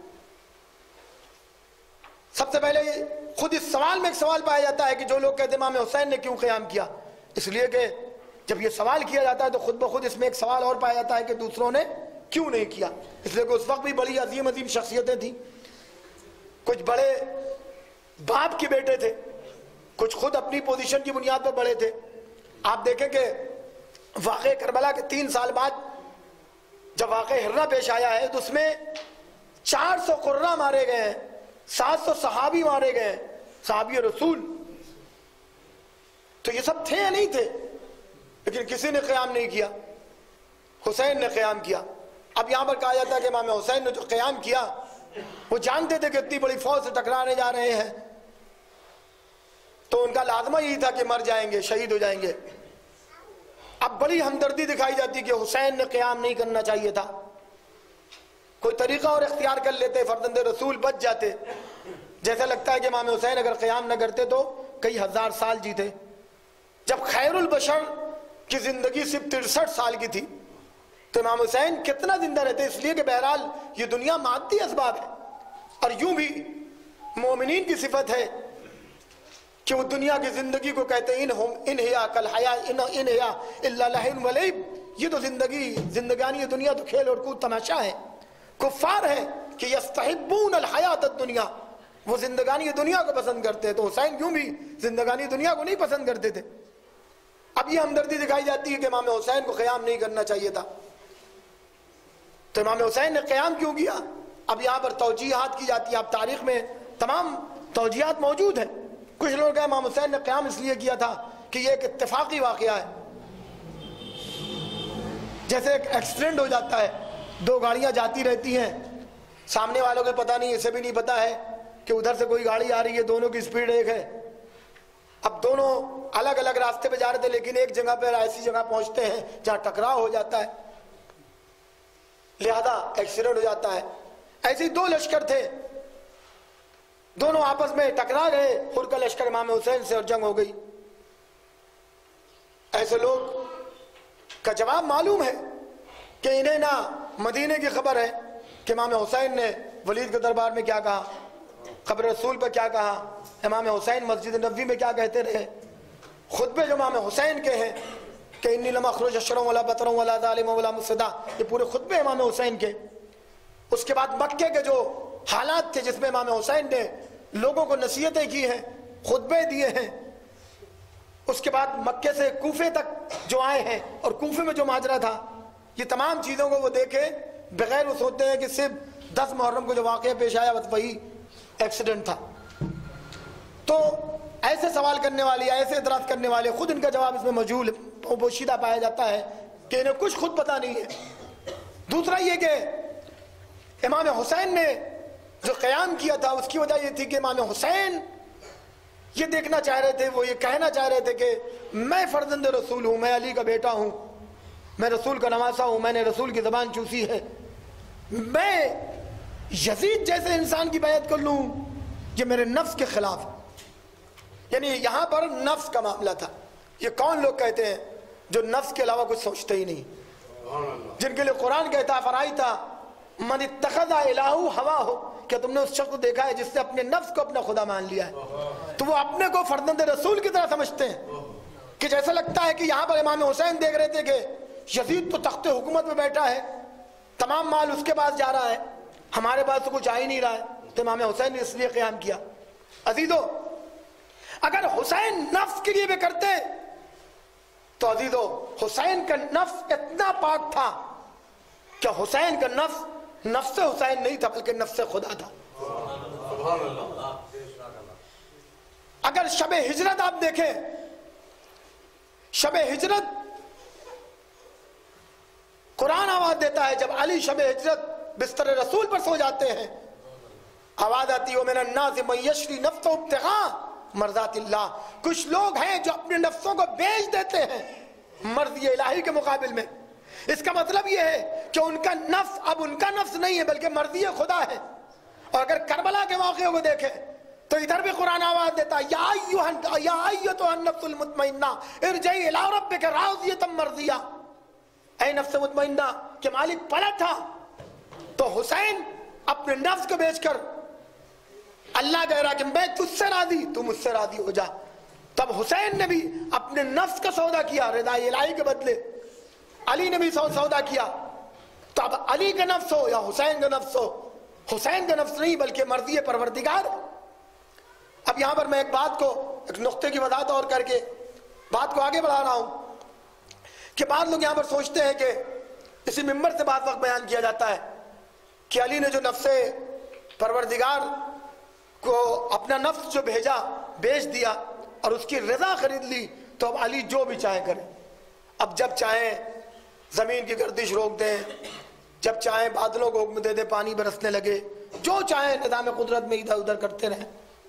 سب سے پہلے خود اس سوال میں ایک سوال پایا جاتا ہے کہ جو لوگ کہتے ہیں امام حسین نے کیوں قیام کیا، اس لیے کہ جب یہ سوال کیا جاتا ہے تو خود بخود اس میں ایک سوال اور پایا جاتا ہے کہ دوسروں نے کیوں نہیں کیا، اس لیے کہ اس وقت بھی بڑی عظیم شخصیتیں تھیں، کچھ بڑے باپ کے بیٹے تھے، کچھ خود اپنی پوزیشن کی بنیاد پر بڑے تھے۔ آپ دیکھیں کہ واقع کربلا کے 3 سال بعد جب واقع ہرہ پیش آیا ہے تو اس میں 400 قرہ مارے گئے ہیں، 700 صحابی مارے گئے ہیں، صحابی رسول۔ تو یہ سب تھے یا نہیں تھے؟ لیکن کسی نے قیام نہیں کیا، حسین نے قیام کیا۔ اب یہاں پر کہا جاتا ہے کہ امام حسین نے جو قیام کیا وہ جانتے تھے کہ اتنی بڑی فوج سے ٹکرانے جا رہے ہیں تو ان کا لازمہ یہی تھا کہ مر جائیں گے، شہید ہو جائیں گے۔ اب بڑی ہمدردی دکھائی جاتی کہ حسین نے قیام نہیں کرنا چاہیے تھا، کوئی طریقہ اور اختیار کر لیتے، فرزند رسول بچ جاتے۔ جیسا لگتا ہے کہ امام حسین اگر قیام نہ کرتے تو کئی ہزار سال جیتے، جب خیر البشر کی زندگی صرف 63 سال کی تھی تو امام حسین کتنا زندہ رہتے، اس لیے کہ بہرحال یہ دنیا مادی اسباب ہے، اور یوں بھی مومنین کی صفت ہے کہ وہ دنیا کی زندگی کو کہتے ہیں انہیا کل حیا انہیا الا لہن ولیب، یہ تو زندگانی دنیا تو کھیل اور کود تماشا ہے۔ کفار ہے کہ یستحبون الحیات الدنیا، وہ زندگانی دنیا کو پسند کرتے ہیں، تو حسین کیوں بھی زندگانی دنیا کو نہیں پسند کرتے تھے۔ اب یہ ہمدردی دکھائی جاتی ہے کہ امام حسین کو قیام نہیں کرنا چاہیے تھا، تو امام حسین نے قیام کیوں کیا؟ اب یہاں پر توجیحات کی جاتی ہے، اب تاریخ میں تمام توجیحات موجود ہیں۔ کچھ لوگ کہتے ہیں امام حسین نے قیام اس لیے کیا تھا کہ یہ ایک اتفاقی واقعہ ہے، جیسے ایک ایکسیڈنٹ ہو جاتا ہے، 2 گاڑیاں جاتی رہتی ہیں، سامنے والوں کو پتہ نہیں، اسے بھی نہیں پتہ ہے کہ ادھر سے کوئی گاڑی آ رہی ہے، دونوں کی سپیڈ ایک ہے، اب دونوں الگ الگ راستے پہ جا رہے تھے لیکن ایک جگہ پہ ایسی جگہ پہنچتے ہیں جہاں ٹکراؤ ہو جاتا ہے، لہذا ایکسیڈنٹ ہو جاتا ہے۔ ایسے 2 لشکر تھے، دونوں آپس میں ٹکرا گئے، خود کا لشکر امام حسین سے اور جنگ ہو گئی۔ ایسے لوگ کا جواب معلوم ہے کہ انہیں نہ مدینے کی خبر ہے کہ امام حسین نے ولید کے دربار میں کیا کہا، قبر رسول پہ کیا کہا، امام حسین مسجد نبوی میں کیا کہتے رہے، خطبے جو امام حسین کے ہیں کہ انی لم اخرج اشرا ولا بطرا ولا ظالما ولا مفسدا، یہ پورے خطبے امام حسین کے۔ اس کے بعد مکے کے جو حالات تھے جس میں امام حسین نے لوگوں کو نصیحتیں کی ہیں، خطبے دیے ہیں، اس کے بعد مکے سے کوفے تک جو آئے ہیں اور کوفے میں جو ماجرا تھا، یہ تمام چیزوں کو وہ دیکھے بغیر وہ سوچتے ہیں کہ صرف 10 محرم کو جو واقعہ پیش آیا بس وہی ایکسیڈنٹ تھا۔ تو ایسے سوال کرنے والے، ایسے اعتراض کرنے والے، خود ان کا جواب اس میں مجہول پوشیدہ پایا جاتا ہے کہ انہیں کچھ خود پتہ نہیں ہے۔ دوسرا یہ کہ امام حسین نے جو قیام کیا تھا اس کی وجہ یہ تھی کہ امام حسین یہ دیکھنا چاہ رہے تھے، وہ یہ کہنا چاہ رہے تھے کہ میں فرزند رسول ہوں، میں علی کا بیٹا ہوں، میں رسول کا نواسا ہوں، میں نے رسول کی زبان چوسی ہے، میں یزید جیسے انسان کی بیعت کر لوں، یہ میرے نفس کے خلاف ہے۔ یعنی یہاں پر نفس کا معاملہ تھا۔ یہ کون لوگ کہتے ہیں جو نفس کے علاوہ کچھ سوچتے ہی نہیں، جن کے لیے قرآن کہتا فرائیتا من اتخذ الہہ ہواہ، کہ تم نے اس شخص کو دیکھا ہے جس نے اپنے نفس کو اپنا خدا مان لیا ہے؟ تو وہ اپنے کو فرزند رسول کی طرح سمجھتے ہیں کہ جیسا لگتا ہے کہ یہاں پر امام حسین دیکھ رہے تھے کہ یزید تو تخت حکومت میں بیٹھا ہے، تمام مال اس کے پاس جا رہا ہے، ہمارے پاس تو کچھ آ ہی نہیں رہا ہے، تو امام حسین نے اس لیے قیام کیا۔ عزیزو اگر حسین نفس کے لیے بھی کرتے تو عزیزو حسین کا نفس اتنا پاک تھا کہ حسین کا نفس نفس حسین نہیں تھا بلکہ نفس خدا تھا۔ اگر شب ہجرت آپ دیکھیں، شب ہجرت قرآن آواز دیتا ہے جب علی شب ہجرت بستر رسول پر سو جاتے ہیں، آواز آتی ہے وَمِنَ النَّاسِ مَن يَشْرِي نَفْسَهُ ابْتِغَاءَ مَرْضَاتِ اللَّهِ، کچھ لوگ ہیں جو اپنے نفسوں کو بیچ دیتے ہیں مرضی الہی کے مقابل میں۔ اس کا مطلب یہ ہے کہ ان کا نفس اب ان کا نفس نہیں ہے بلکہ مرضی خدا ہے۔ اور اگر کربلا کے واقعوں کو دیکھیں تو ادھر بھی قرآن آواز دیتا ہے یا ایتھا النفس المطمئنہ ارجعی الی ربک راضیۃ مرضیہ، اے نفس مطمئنہ کہ مالک پلٹ تھا۔ تو حسین اپنے نفس کو بیچ کر اللہ کہہ رہا کہ میں تجھ سے راضی، تو مجھ سے راضی ہو جا۔ تب حسین نے بھی اپنے نفس کا سودا کیا رضا الہی کے بدلے، علی نے بھی سودا کیا۔ تو اب علی کا نفس ہو یا حسین کا نفس ہو، حسین کا نفس نہیں بلکہ مرضی پروردگار۔ اب یہاں پر میں ایک بات کو، ایک نقطے کی وضاحت اور کر کے بات کو آگے بڑھا رہا ہوں کہ بعض لوگ یہاں پر سوچتے ہیں کہ اسی ممبر سے بعض وقت بیان کیا جاتا ہے کہ علی نے جو نفس پروردگار کو اپنا نفس جو بھیجا بیچ دیا اور اس کی رضا خرید لی، تو اب علی جو بھی چاہے کرے، اب جب چاہیں زمین کی گردش روک دیں، جب چاہیں بادلوں کو حکم دے دیں پانی برسنے لگے، جو چاہیں نظام قدرت میں ادھر ادھر کرتے رہیں۔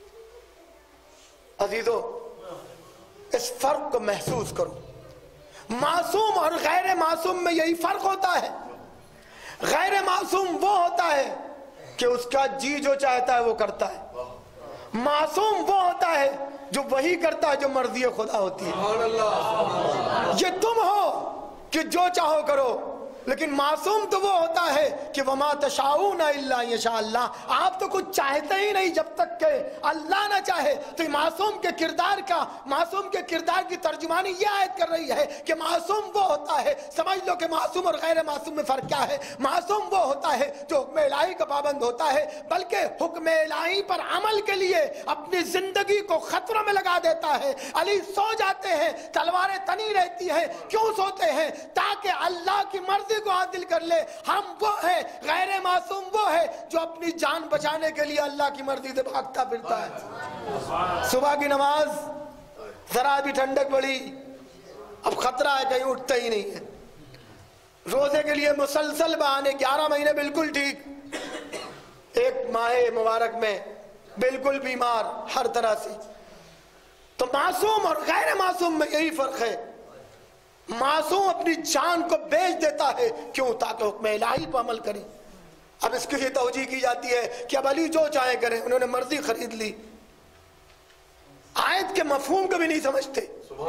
عزیزو اس فرق کو محسوس کرو، معصوم اور غیر معصوم میں یہی فرق ہوتا ہے۔ غیر معصوم وہ ہوتا ہے کہ اس کا جی جو چاہتا ہے وہ کرتا ہے، معصوم وہ ہوتا ہے جو وہی کرتا ہے جو مرضی خدا ہوتی ہے۔ یہ تم ہو کہ جو چاہو کرو، لیکن معصوم تو وہ ہوتا ہے کہ وَمَا تَشَاءُونَ إِلَّا يَشَاءَ اللَّهُ، آپ تو کچھ چاہتے ہی نہیں جب تک کہ اللہ نہ چاہے۔ تو معصوم کے کردار کی ترجمانی یہ آیت کر رہی ہے کہ معصوم وہ ہوتا ہے، سمجھ لو کہ معصوم اور غیر معصوم میں فرق کیا ہے۔ معصوم وہ ہوتا ہے جو حکم الہی کا پابند ہوتا ہے، بلکہ حکم الہی پر عمل کے لیے اپنی زندگی کو خطروں میں لگا دیتا ہے۔ علی سو جاتے ہیں، تلواریں تنی رہتی ہیں، کیوں سوتے ہیں؟ تاکہ اللہ کی مرضی کو حاصل کر لے۔ ہم وہ ہیں، غیر معصوم وہ ہے جو اپنی جان بچانے کے لیے اللہ کی مرضی سے بھاگتا پھرتا ہے۔ صبح کی نماز ذرا بھی ٹھنڈک پڑی، اب خطرہ ہے کہیں اٹھتا ہی نہیں ہے۔ روزے کے لیے مسلسل بہانے، 11 مہینے بالکل ٹھیک، ایک ماہ مبارک میں بالکل بیمار ہر طرح سے۔ تو معصوم اور غیر معصوم میں یہی فرق ہے۔ معصوم اپنی جان کو بیچ دیتا ہے، کیوں؟ تاکہ حکم الہی پر عمل کرے۔ اب اس کی توجیہ کی جاتی ہے کہ اب علی جو چاہے کریں، انہوں نے مرضی خرید لی، آیت کے مفہوم کو بھی نہیں سمجھتے۔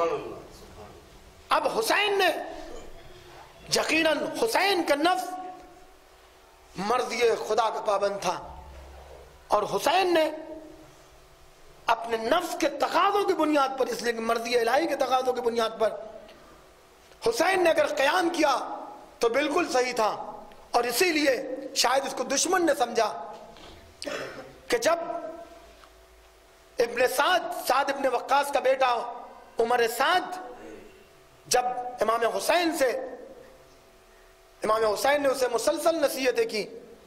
اب حسین نے یقیناً حسین کا نفس مرضی خدا کا پابند تھا، اور حسین نے اپنے نفس کے تقاضوں کی بنیاد پر، اس لیے کہ مرضی الہی کے تقاضوں کی بنیاد پر حسین نے اگر قیام کیا تو بالکل صحیح تھا۔ اور اسی لیے شاید اس کو دشمن نے سمجھا کہ جب ابن سعد ابن وقاص کا بیٹا عمر سعد جب امام حسین نے اسے مسلسل نصیحتیں کی۔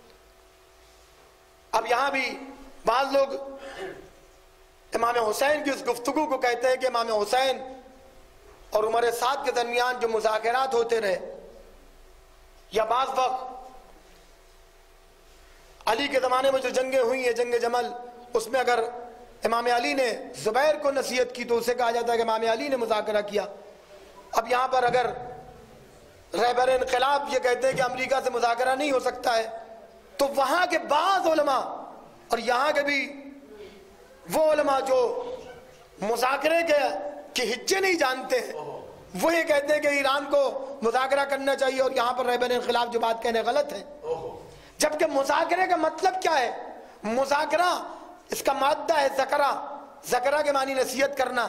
اب یہاں بھی بعض لوگ امام حسین کی اس گفتگو کو کہتے ہیں کہ امام حسین اور عمر سعد کے درمیان جو مذاکرات ہوتے رہے، یا بعض وقت علی کے زمانے میں جو جنگیں ہوئی ہیں، جنگ جمل، اس میں اگر امام علی نے زبیر کو نصیحت کی تو اسے کہا جاتا ہے کہ امام علی نے مذاکرہ کیا۔ اب یہاں پر اگر رہبر انقلاب یہ کہتے ہیں کہ امریکہ سے مذاکرہ نہیں ہو سکتا ہے، تو وہاں کے بعض علماء اور یہاں کے بھی وہ علماء جو مذاکرے کے ہچے نہیں جانتے ہیں، وہ یہ کہتے ہیں کہ ایران کو مذاکرہ کرنا چاہیے، اور یہاں پر رہبر انقلاب جو بات کہنے غلط ہے۔ جبکہ مذاکرے کا مطلب کیا ہے؟ مذاکرہ اس کا مادہ ہے ذکرہ، ذکرہ کے معنی نصیحت کرنا۔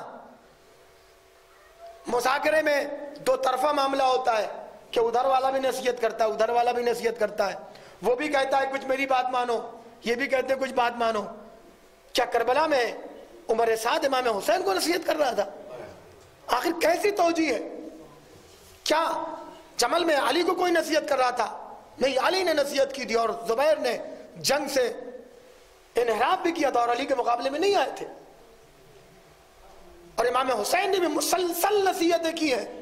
مذاکرے میں دو طرفہ معاملہ ہوتا ہے کہ ادھر والا بھی نصیحت کرتا ہے، ادھر والا بھی نصیحت کرتا ہے، وہ بھی کہتا ہے کچھ میری بات مانو، یہ بھی کہتے ہیں کچھ بات مانو۔ کیا کربلا میں عمر سعد امام حسین کو نصیحت کر رہا تھا؟ آخر کیسی توجیہ ہے؟ کیا جمل میں علی کو کوئی نصیحت کر رہا تھا؟ نہیں، علی نے نصیحت کی تھی، اور زبیر نے جنگ سے انحراف بھی کیا تھا اور علی کے مقابلے میں نہیں آئے تھے۔ اور امام حسین نے بھی مسلسل نصیحتیں کی ہیں،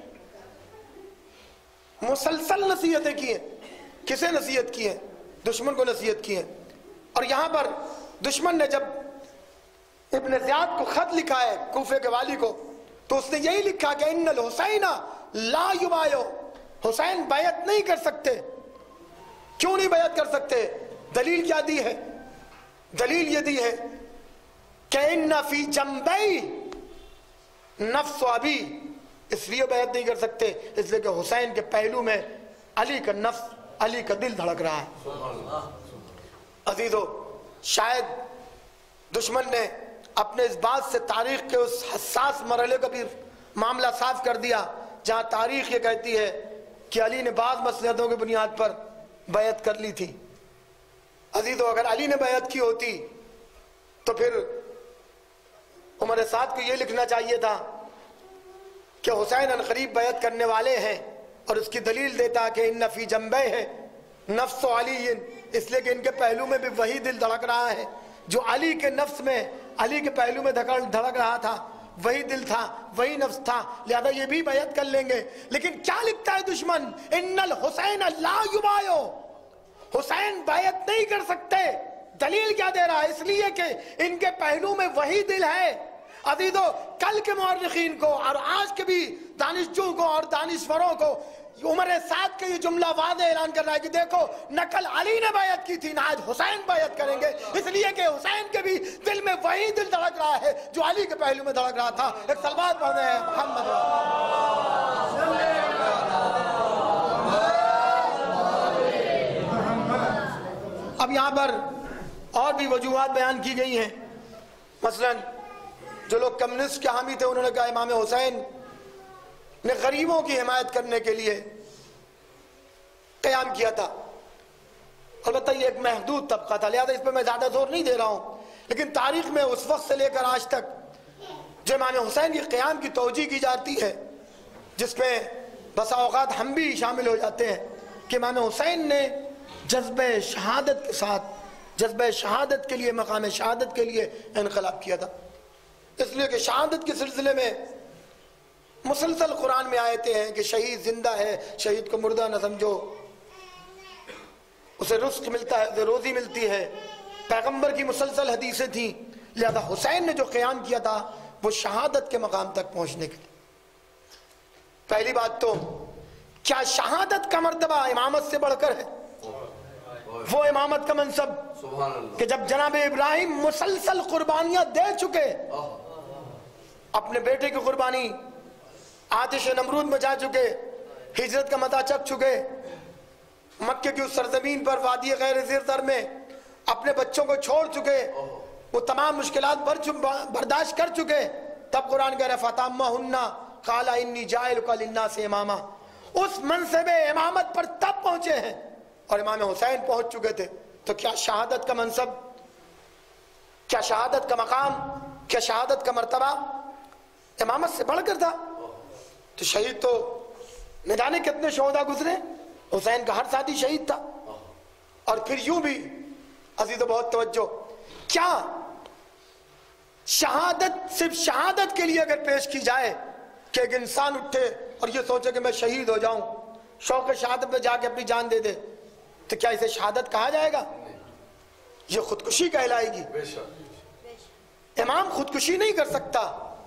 مسلسل نصیحتیں کی ہیں۔ کسے نصیحت کی ہیں؟ دشمن کو نصیحت کی ہیں۔ اور یہاں پر دشمن نے جب ابن زیاد کو خط لکھا ہے کوفے کے والی کو، تو اس نے یہی لکھا کہ ان الحسین لا یبایع، حسین بیعت نہیں کر سکتے۔ کیوں نہیں بیعت کر سکتے؟ دلیل کیا دی ہے؟ دلیل یہ دی ہے کہ ان فی جنبی نفس ابی، اس لیے بیعت نہیں کر سکتے اس لیے کہ حسین کے پہلو میں علی کا نفس، علی کا دل دھڑک رہا ہے۔ عزیزو، شاید دشمن نے اپنے اس بات سے تاریخ کے اس حساس مرحلے کا بھی معاملہ صاف کر دیا جہاں تاریخ یہ کہتی ہے کہ علی نے بعض مصلحتوں کی بنیاد پر بیعت کر لی تھی۔ عزیزو، اگر علی نے بیعت کی ہوتی تو پھر عمر سعد کو یہ لکھنا چاہیے تھا کہ حسین عنقریب بیعت کرنے والے ہیں، اور اس کی دلیل دیتا کہ ان فی جنبہ ہے نفس علی، اس لیے کہ ان کے پہلو میں بھی وہی دل دھڑک رہا ہے جو علی کے نفس میں، علی کے پہلو میں دھڑک رہا تھا، وہی دل تھا، وہی نفس تھا، لہذا یہ بھی بیعت کر لیں گے۔ لیکن کیا لکھتا ہے دشمن؟ ان الحسین لا یبایع، حسین بیعت نہیں کر سکتے۔ دلیل کیا دے رہا ہے؟ اس لیے کہ ان کے پہلو میں وہی دل ہے۔ عزیزو، کل کے مورخین کو اور آج کے بھی دانشجو کو اور دانشوروں کو عمر سعد کا یہ جملہ واضح اعلان کر رہا ہے کہ دیکھو، نہ کل علی نے بیعت کی تھی، نہ آج حسین بیعت کریں گے، اس لیے کہ حسین کے بھی دل میں وہی دل دھڑک رہا ہے جو علی کے پہلو میں دھڑک رہا تھا۔ ایک صلوات پڑھ رہے ہیں محمد۔ اب یہاں پر اور بھی وجوہات بیان کی گئی ہیں۔ مثلا جو لوگ کمیونسٹ کے حامی تھے انہوں نے کہا امام حسین نے غریبوں کی حمایت کرنے کے لیے قیام کیا تھا۔ البتہ یہ ایک محدود طبقہ تھا، لہذا اس پہ میں زیادہ زور نہیں دے رہا ہوں، لیکن تاریخ میں اس وقت سے لے کر آج تک جو امام حسین کے قیام کی توجیہ کی جاتی ہے، جس میں بسا اوقات ہم بھی شامل ہو جاتے ہیں، کہ امام حسین نے جذبہ شہادت کے ساتھ، جذبہ شہادت کے لیے، مقام شہادت کے لیے انقلاب کیا تھا۔ اس لیے کہ شہادت کے سلسلے میں مسلسل قرآن میں آیتیں ہیں کہ شہید زندہ ہے، شہید کو مردہ نہ سمجھو، اسے رزق ملتا ہے، اسے روزی ملتی ہے، پیغمبر کی مسلسل حدیثیں تھیں۔ لہذا حسین نے جو قیام کیا تھا وہ شہادت کے مقام تک پہنچنے کے لیے۔ پہلی بات تو کیا شہادت کا مرتبہ امامت سے بڑھ کر ہے؟ وہ امامت کا منصب کہ جب جناب ابراہیم مسلسل قربانیاں دے چکے، اپنے بیٹے کی قربانی، آتش نمرود میں جا چکے، ہجرت کا متا چک چکے، مکے کی اس سرزمین پر وادی غیر زرزر میں اپنے بچوں کو چھوڑ چکے، وہ تمام مشکلات برداشت کر چکے، تب قرآن کہہ رہا ہے فَتَمَّهُنَّ قَالَ إِنِّي جَاعِلُكَ لِلنَّاسِ إِمَامًا، اس منصب امامت پر تب پہنچے ہیں، اور امام حسین پہنچ چکے تھے۔ تو کیا شہادت کا منصب، کیا شہادت کا مقام، کیا شہادت کا مرتبہ امامت سے بڑھ کر تھا؟ تو شہید تو نہ جانے کتنے شہداء گزرے، حسین کا ہر ساتھی شہید تھا۔ اور پھر یوں بھی عزیز و بہت توجہ، کیا شہادت صرف شہادت کے لیے اگر پیش کی جائے کہ ایک انسان اٹھے اور یہ سوچے کہ میں شہید ہو جاؤں، شوق شہادت میں جا کے اپنی جان دے دے، تو کیا اسے شہادت کہا جائے گا؟ یہ خودکشی کہلائے گی؟ امام خودکشی نہیں کر سکتا.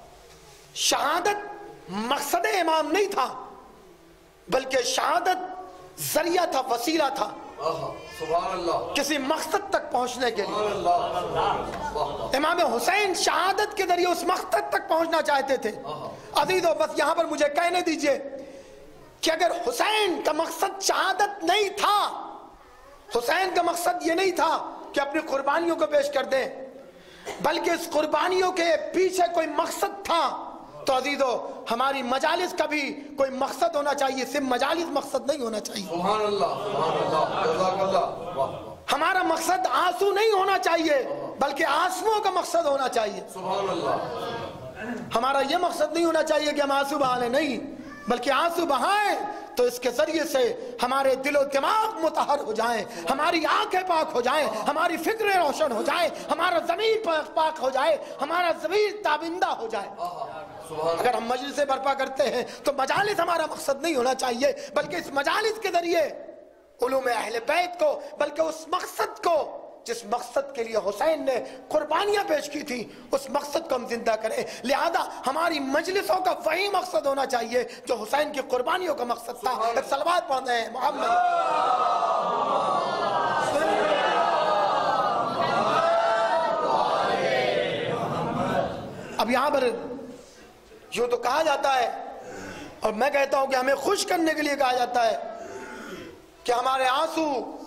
شہادت مقصد امام نہیں تھا بلکہ شہادت ذریعہ تھا، وسیلہ تھا کسی مقصد تک پہنچنے کے لیے. امام حسین شہادت کے ذریعے اس مقصد تک پہنچنا چاہتے تھے. عزیزو بس یہاں پر مجھے کہنے دیجئے کہ اگر حسین کا مقصد شہادت نہیں تھا، حسین کا مقصد یہ نہیں تھا کہ اپنی قربانیوں کو پیش کر دیں، بلکہ اس قربانیوں کے پیچھے کوئی مقصد تھا، تو عزیزو ہماری مجالس کا بھی کوئی مقصد ہونا چاہیے، صرف مجالس مقصد نہیں ہونا چاہیے. سبحان اللہ، سبحان اللہ، جزاک اللہ. ہمارا مقصد آنسو نہیں ہونا چاہیے بلکہ آنسوؤں کا مقصد ہونا چاہیے. سبحان اللہ. ہمارا یہ مقصد نہیں ہونا چاہیے کہ ہم آنسو بہانے، نہیں، بلکہ آنسو بہائیں تو اس کے ذریعے سے ہمارے دل و دماغ مطہر ہو جائیں، ہماری آنکھیں پاک ہو جائیں، ہماری فکریں روشن ہو جائیں، ہمارا ضمیر پاک ہو جائے، ہمارا ضمیر تابندہ ہو جائے. اگر ہم مجلسیں برپا کرتے ہیں تو مجالس ہمارا مقصد نہیں ہونا چاہیے بلکہ اس مجالس کے ذریعے علوم اہل بیت کو، بلکہ اس مقصد کو جس مقصد کے لیے حسین نے قربانیاں پیش کی تھی، اس مقصد کو ہم زندہ کریں. لہذا ہماری مجلسوں کا وہی مقصد ہونا چاہیے جو حسین کی قربانیوں کا مقصد تھا. ایک صلوات پڑھتے ہیں محمد. اب یہاں پر یوں تو کہا جاتا ہے، اور میں کہتا ہوں کہ ہمیں خوش کرنے کے لیے کہا جاتا ہے کہ ہمارے آنسو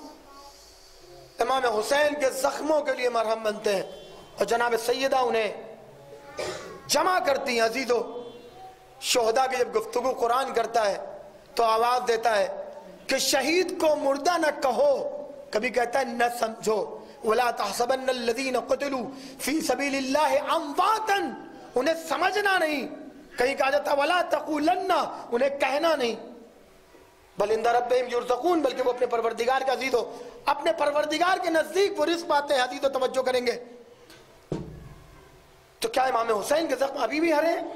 امام حسین کے زخموں کے لیے مرہم بنتے ہیں، اور جناب سیدہ انہیں جمع کرتی ہیں. عزیزو شہداء کی جب گفتگو قرآن کرتا ہے تو آواز دیتا ہے کہ شہید کو مردہ نہ کہو، کبھی کہتا ہے نہ سمجھو. وَلَا تَحْسَبَنَّ الَّذِينَ قُتِلُوا فِي سَبِيلِ اللَّهِ أَمْوَاتًا، انہیں سمجھنا نہیں. کہیں کہا جاتا وَلَا تَقُولَنَّ، انہیں کہنا نہیں. بل عند ربہم یرزقون، بلکہ وہ اپنے پروردگار کا عزیز ہو، اپنے پروردگار کے نزدیک وہ رزق پاتے ہیں. عزیز و توجہ کریں گے تو کیا امام حسین کے زخم ابھی بھی ہرے ہیں؟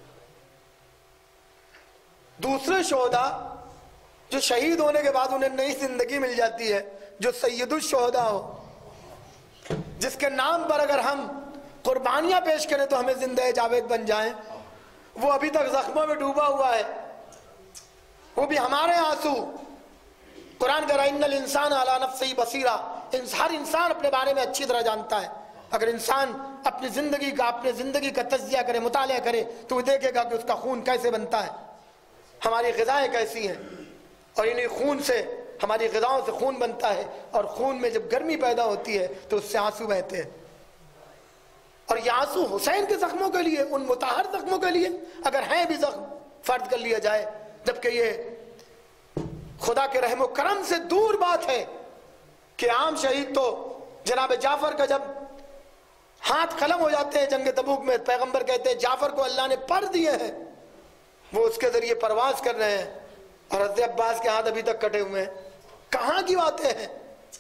دوسرے شہداء جو شہید ہونے کے بعد انہیں نئی زندگی مل جاتی ہے، جو سید الشہداء ہو، جس کے نام پر اگر ہم قربانیاں پیش کریں تو ہمیں زندہ جاوید بن جائیں، وہ ابھی تک زخموں میں ڈوبا ہوا ہے، وہ بھی ہمارے آنسو. قرآن کہہ رہا ہے ان الانسان علی نفسہ بصیرہ، ہر انسان اپنے بارے میں اچھی طرح جانتا ہے. اگر انسان اپنی زندگی کا تجزیہ کرے، مطالعہ کرے تو وہ دیکھے گا کہ اس کا خون کیسے بنتا ہے، ہماری غذائیں کیسی ہیں، اور انہی خون سے، ہماری غذاؤں سے خون بنتا ہے، اور خون میں جب گرمی پیدا ہوتی ہے تو اس سے آنسو بہتے ہیں. اور یہ آنسو حسین کے زخموں کے لیے، ان مطہر زخموں کے لیے اگر ہیں بھی زخم فرض کر لیا جائے، جبکہ یہ خدا کے رحم و کرم سے دور بات ہے کہ عام شہید تو جناب جعفر کا جب ہاتھ قلم ہو جاتے ہیں جنگ تبوک میں، پیغمبر کہتے ہیں جعفر کو اللہ نے پر دیے ہیں، وہ اس کے ذریعے پرواز کر رہے ہیں، اور حضرت عباس کے ہاتھ ابھی تک کٹے ہوئے ہیں. کہاں کی باتیں ہیں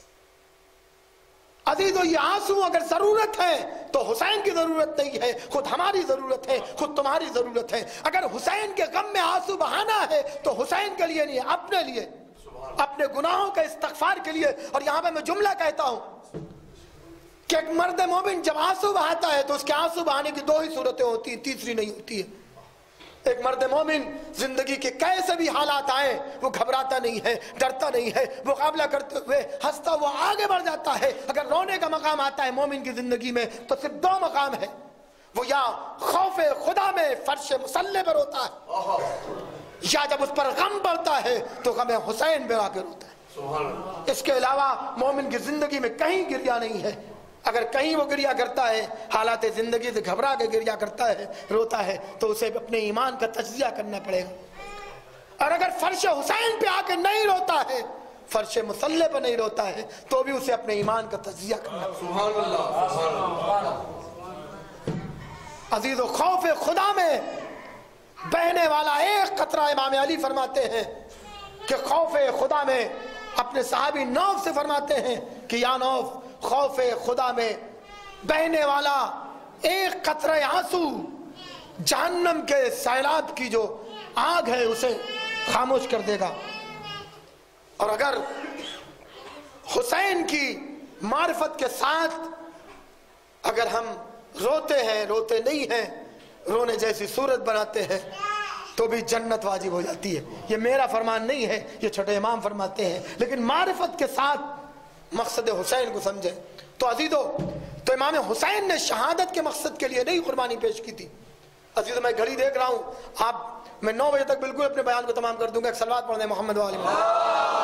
عزیزو؟ یہ آنسو اگر ضرورت ہے تو حسین کی ضرورت نہیں ہے، خود ہماری ضرورت ہے، خود تمہاری ضرورت ہے. اگر حسین کے غم میں آنسو بہانا ہے تو حسین کے لیے نہیں، اپنے لیے، اپنے گناہوں کے استغفار کے لیے. اور یہاں پہ میں جملہ کہتا ہوں کہ ایک مرد مومن جب آنسو بہاتا ہے تو اس کے آنسو بہانے کی 2 ہی صورتیں ہوتی ہیں، تیسری نہیں ہوتی ہے. ایک مرد مومن زندگی کے کیسے بھی حالات آئیں وہ گھبراتا نہیں ہے، ڈرتا نہیں ہے، مقابلہ کرتے ہوئے ہنستا وہ آگے بڑھ جاتا ہے. اگر رونے کا مقام آتا ہے مومن کی زندگی میں تو صرف 2 مقام ہے، وہ یا خوف خدا میں فرش مصلی پر ہوتا ہے، یا جب اس پر غم پڑتا ہے تو غم حسین پہ آ کے روتا ہے. اس کے علاوہ مومن کی زندگی میں کہیں گریا نہیں ہے. اگر کہیں وہ گریا کرتا ہے، حالات زندگی سے گھبرا کے گریا کرتا ہے، روتا ہے، تو اسے اپنے ایمان کا تجزیہ کرنا پڑے گا. اور اگر فرش حسین پہ آ کے نہیں روتا ہے، فرش مصلی پہ نہیں روتا ہے، تو بھی اسے اپنے ایمان کا تجزیہ کرنا پڑے گا. سبحان اللہ، سبحان اللہ. عزیز و خوف خدا میں بہنے والا ایک قطرہ، امام علی فرماتے ہیں کہ خوف خدا میں، اپنے صحابی نوف سے فرماتے ہیں کہ یا نوف، خوف خدا میں بہنے والا ایک قطرہ آنسو جہنم کے سیلاب کی جو آگ ہے اسے خاموش کر دے گا. اور اگر حسین کی معرفت کے ساتھ اگر ہم روتے ہیں، روتے نہیں ہیں، رونے جیسی صورت بناتے ہیں تو بھی جنت واجب ہو جاتی ہے۔ یہ میرا فرمان نہیں ہے، یہ چھوٹے امام فرماتے ہیں، لیکن معرفت کے ساتھ مقصد حسین کو سمجھیں۔ تو عزیزو، تو امام حسین نے شہادت کے مقصد کے لیے نہیں قربانی پیش کی تھی۔ عزیزو، میں گھڑی دیکھ رہا ہوں، میں 9 بجے تک بالکل اپنے بیان کو تمام کر دوں گا۔ ایک صلوات پڑھ دیں محمد و آل محمد۔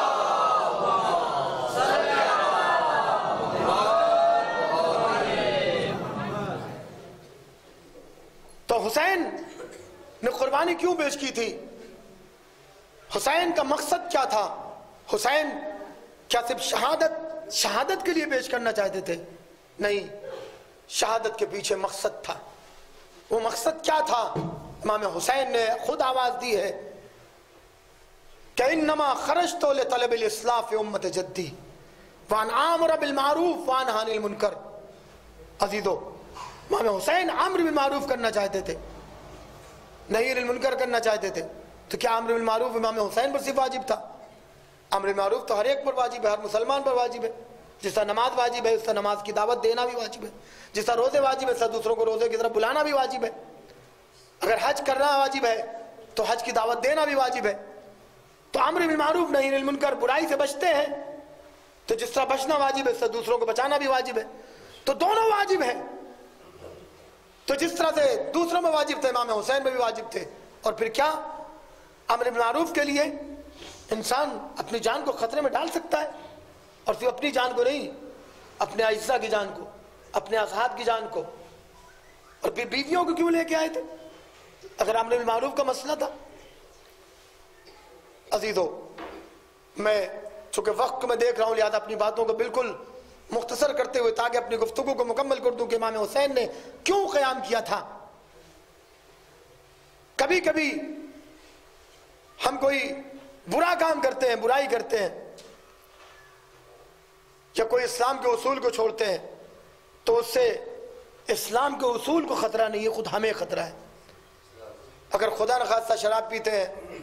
تو حسین نے قربانی کیوں پیش کی تھی؟ حسین کا مقصد کیا تھا؟ حسین کیا صرف شہادت کے لیے پیش کرنا چاہتے تھے؟ نہیں، شہادت کے پیچھے مقصد تھا۔ وہ مقصد کیا تھا؟ امام حسین نے خود آواز دی ہے کہ انما خرجت لطلب الاصلاح فی امت جدی وان آمر بالمعروف وان ہان المنکر۔ عزیزو، امام حسین امر بالمعروف کرنا چاہتے تھے، نہی عن المنکر کرنا چاہتے تھے۔ تو کیا امر بالمعروف امام حسین پر صرف واجب تھا؟ امر بالمعروف تو ہر ایک پر واجب ہے، ہر مسلمان پر واجب ہے۔ جس طرح نماز واجب ہے، اس طرح نماز کی دعوت دینا بھی واجب ہے۔ جس طرح روزے واجب ہے، اس طرح دوسروں کو روزے کی طرف بلانا بھی واجب ہے۔ اگر حج کرنا واجب ہے تو حج کی دعوت دینا بھی واجب ہے۔ تو امر بالمعروف نہی عن المنکر، برائی سے بچتے ہیں تو جس طرح بچنا واجب ہے، اس طرح دوسروں کو بچانا بھی واجب ہے۔ تو دونوں واجب ہیں۔ تو جس طرح سے دوسروں میں واجب تھے، امام حسین میں بھی واجب تھے۔ اور پھر کیا؟ امر بالمعروف کے لیے انسان اپنی جان کو خطرے میں ڈال سکتا ہے، اور صرف اپنی جان کو نہیں، اپنے اعزہ کی جان کو، اپنے اصحاب کی جان کو۔ اور پھر بیویوں کو کیوں لے کے آئے تھے اگر امر بالمعروف کا مسئلہ تھا؟ عزیزو، میں چونکہ وقت کو میں دیکھ رہا ہوں، لہذا اپنی باتوں کو بالکل مختصر کرتے ہوئے تاکہ اپنی گفتگو کو مکمل کر دوں کہ امام حسین نے کیوں قیام کیا تھا۔ کبھی کبھی ہم کوئی برا کام کرتے ہیں، برائی کرتے ہیں، یا کوئی اسلام کے اصول کو چھوڑتے ہیں، تو اس سے اسلام کے اصول کو خطرہ نہیں ہے، خود ہمیں خطرہ ہے۔ اگر خدا نخواستہ شراب پیتے ہیں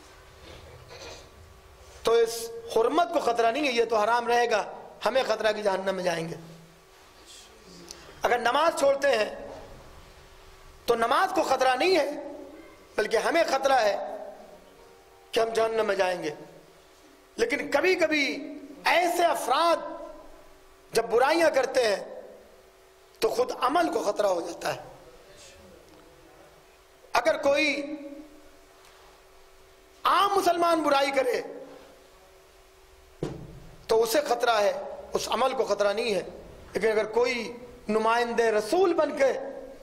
تو اس حرمت کو خطرہ نہیں ہے، یہ تو حرام رہے گا، ہمیں خطرہ کی جہنم میں جائیں گے۔ اگر نماز چھوڑتے ہیں تو نماز کو خطرہ نہیں ہے، بلکہ ہمیں خطرہ ہے کہ ہم جہنم میں جائیں گے۔ لیکن کبھی کبھی ایسے افراد جب برائیاں کرتے ہیں تو خود عمل کو خطرہ ہو جاتا ہے۔ اگر کوئی عام مسلمان برائی کرے تو اسے خطرہ ہے، اس عمل کو خطرہ نہیں ہے۔ لیکن اگر کوئی نمائندے رسول بن کے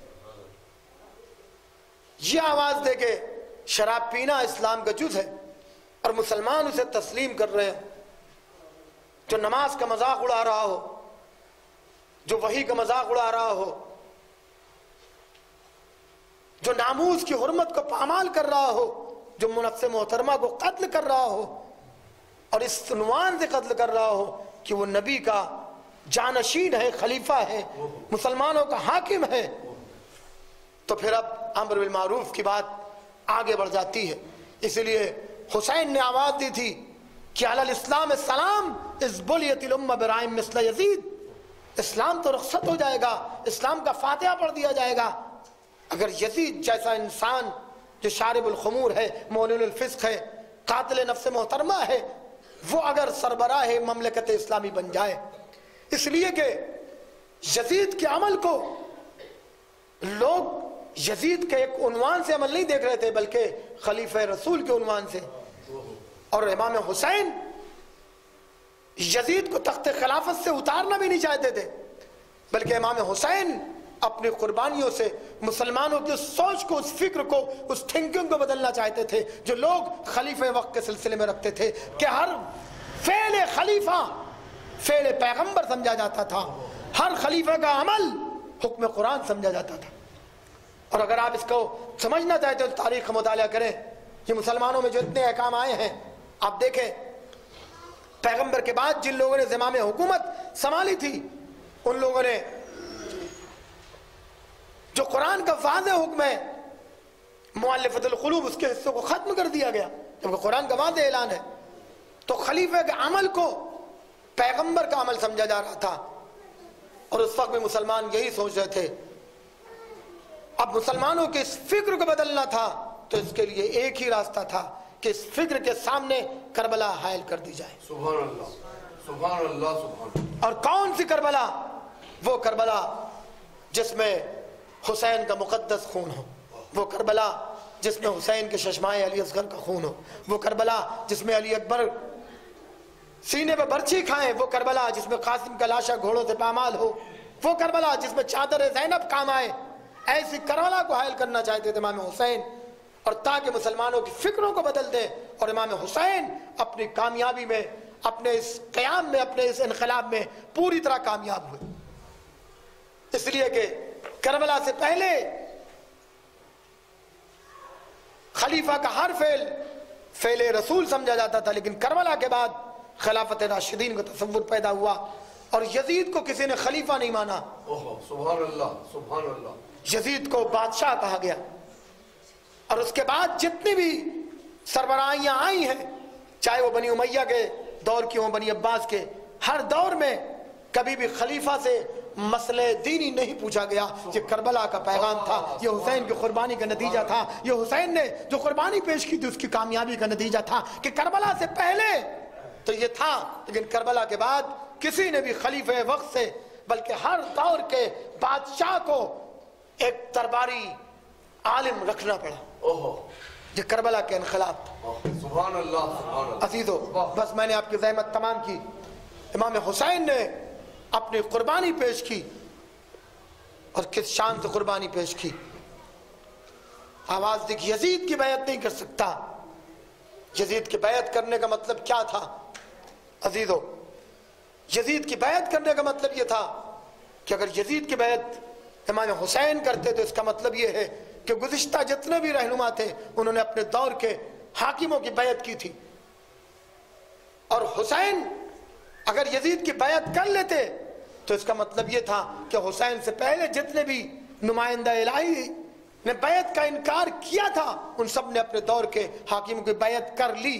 یہ آواز دے کہ شراب پینا اسلام کا جز ہے اور مسلمان اسے تسلیم کر رہے ہیں، جو نماز کا مذاق اڑا رہا ہو، جو وحی کا مذاق اڑا رہا ہو، جو ناموس کی حرمت کو پامال کر رہا ہو، جو نفس محترمہ کو قتل کر رہا ہو، اور اس عنوان سے قتل کر رہا ہو کہ وہ نبی کا جانشین ہے، خلیفہ ہے، مسلمانوں کا حاکم ہے، تو پھر اب امر بالمعروف کی بات آگے بڑھ جاتی ہے۔ اس لیے حسین نے آواز دی تھی کہ علی الاسلام السلام اذ بلیت الامہ برائم مثل یزید، اسلام تو رخصت ہو جائے گا، اسلام کا فاتحہ پڑھ دیا جائے گا اگر یزید جیسا انسان جو شارب الخمور ہے، معلن الفسق ہے، قاتل نفس محترمہ ہے، وہ اگر سربراہ مملکت اسلامی بن جائے۔ اس لیے کہ یزید کے عمل کو لوگ یزید کے ایک عنوان سے عمل نہیں دیکھ رہے تھے، بلکہ خلیفہ رسول کے عنوان سے۔ اور امام حسین یزید کو تخت خلافت سے اتارنا بھی نہیں چاہتے تھے، بلکہ امام حسین اپنی قربانیوں سے مسلمانوں کی سوچ کو، اس فکر کو، اس تھنکنگ کو بدلنا چاہتے تھے جو لوگ خلیفہ وقت کے سلسلے میں رکھتے تھے کہ ہر فعل خلیفہ فعل پیغمبر سمجھا جاتا تھا، ہر خلیفہ کا عمل حکم قرآن سمجھا جاتا تھا۔ اور اگر آپ اس کو سمجھنا چاہتے ہو تو تاریخ کا مطالعہ کریں، یہ مسلمانوں میں جو اتنے احکام آئے ہیں آپ دیکھیں، پیغمبر کے بعد جن لوگوں نے زمام حکومت سنبھالی تھی ان لوگوں نے جو قرآن کا واضح حکم ہے مؤلفۃ القلوب، اس کے حصوں کو ختم کر دیا گیا، جبکہ قرآن کا واضح اعلان ہے۔ تو خلیفہ کے عمل کو पैगंबर का अमल समझा जा रहा था। और उस वक्त भी मुसलमान यही सोच रहे थे। अब मुसलमानों की इस फिक्र को बदलना था, तो इसके लिए एक ही रास्ता था कि इस फिक्र के सामने करबला हायल कर दी जाए। सुभान अल्लाह, सुभान अल्लाह, सुभान। और कौन सी करबला? वो करबला जिसमें हुसैन का मुकद्दस खून हो, वो करबला जिसमें हुसैन के चश्माए अली असगर का खून हो, वो करबला जिसमें अली अकबर सीने पर बर्छी खाएं, वो करबला जिसमें कासिम का लाशा घोड़ों से पामाल हो, वो करबला जिसमें चादर ज़ैनब काम आए। ऐसी करबला को हायल करना चाहते थे इमाम हुसैन, और ताकि मुसलमानों की फिक्रों को बदल दे और इमाम हुसैन अपनी कामयाबी में, अपने इस क़याम में, अपने इस इनक़लाब में पूरी तरह कामयाब हुए। इसलिए कि करबला से पहले खलीफा का हर फेल रसूल समझा जाता था, लेकिन करबला के बाद खिलाफत राशिदीन का तसव्वुर पैदा हुआ और यजीद को किसी ने खलीफा नहीं माना। सुभान अल्लाह, सुभान अल्लाह। यजीद को बादशाह कहा गया। और उसके बाद जितनी भी सरबराहियां आई हैं, चाहे वो बनी उमैया के दौर की हो, बनी अब्बास के, हर दौर में कभी भी खलीफा से मसले दीनी नहीं पूछा गया। ये करबला का पैगाम था, ये हुसैन की कुर्बानी का नतीजा था, ये हुसैन ने जो कुर्बानी पेश की थी उसकी कामयाबी का नतीजा था। कि करबला से पहले तो ये था, लेकिन करबला के बाद किसी ने भी खलीफे वक्त से, बल्कि हर दौर के बादशाह को एक दरबारी आलिम रखना पड़ा। ये करबला के इनकलाब। सुभान अल्लाह, सुभान अल्लाह। अजीजों, बस मैंने आपकी ज़हमत तमाम की। इमाम हुसैन ने अपनी कुर्बानी पेश की, और किस शान से कुर्बानी पेश की। आवाज दी कि यजीद की बैत नहीं कर सकता। यजीद की बैत करने का मतलब क्या था? अजीजों, यजीद की बैत करने का मतलब यह था कि अगर यजीद की बैत इमाम हुसैन करते तो इसका मतलब यह है कि गुज़िश्ता जितने भी रहनुमा थे उन्होंने अपने दौर के हाकिमों की बैत की थी। और हुसैन अगर यजीद की बैत कर लेते तो इसका मतलब यह था कि हुसैन से पहले जितने भी नुमाइंदा इलाही ने बैत का इनकार किया था, उन सब ने अपने दौर के हाकिमों की बैत कर ली।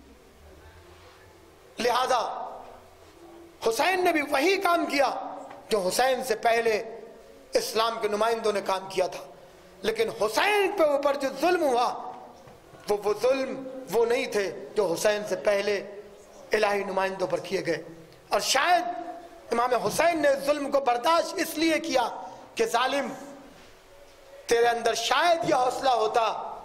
लिहाजा हुसैन ने भी वही काम किया जो हुसैन से पहले इस्लाम के नुमाइंदों ने काम किया था। लेकिन हुसैन पे ऊपर जो जुल्म हुआ, वो जुल्म वो नहीं थे जो हुसैन से पहले इलाही नुमाइंदों पर किए गए। और शायद इमाम हुसैन ने जुल्म को बर्दाश्त इसलिए किया कि जालिम, तेरे अंदर शायद यह हौसला होता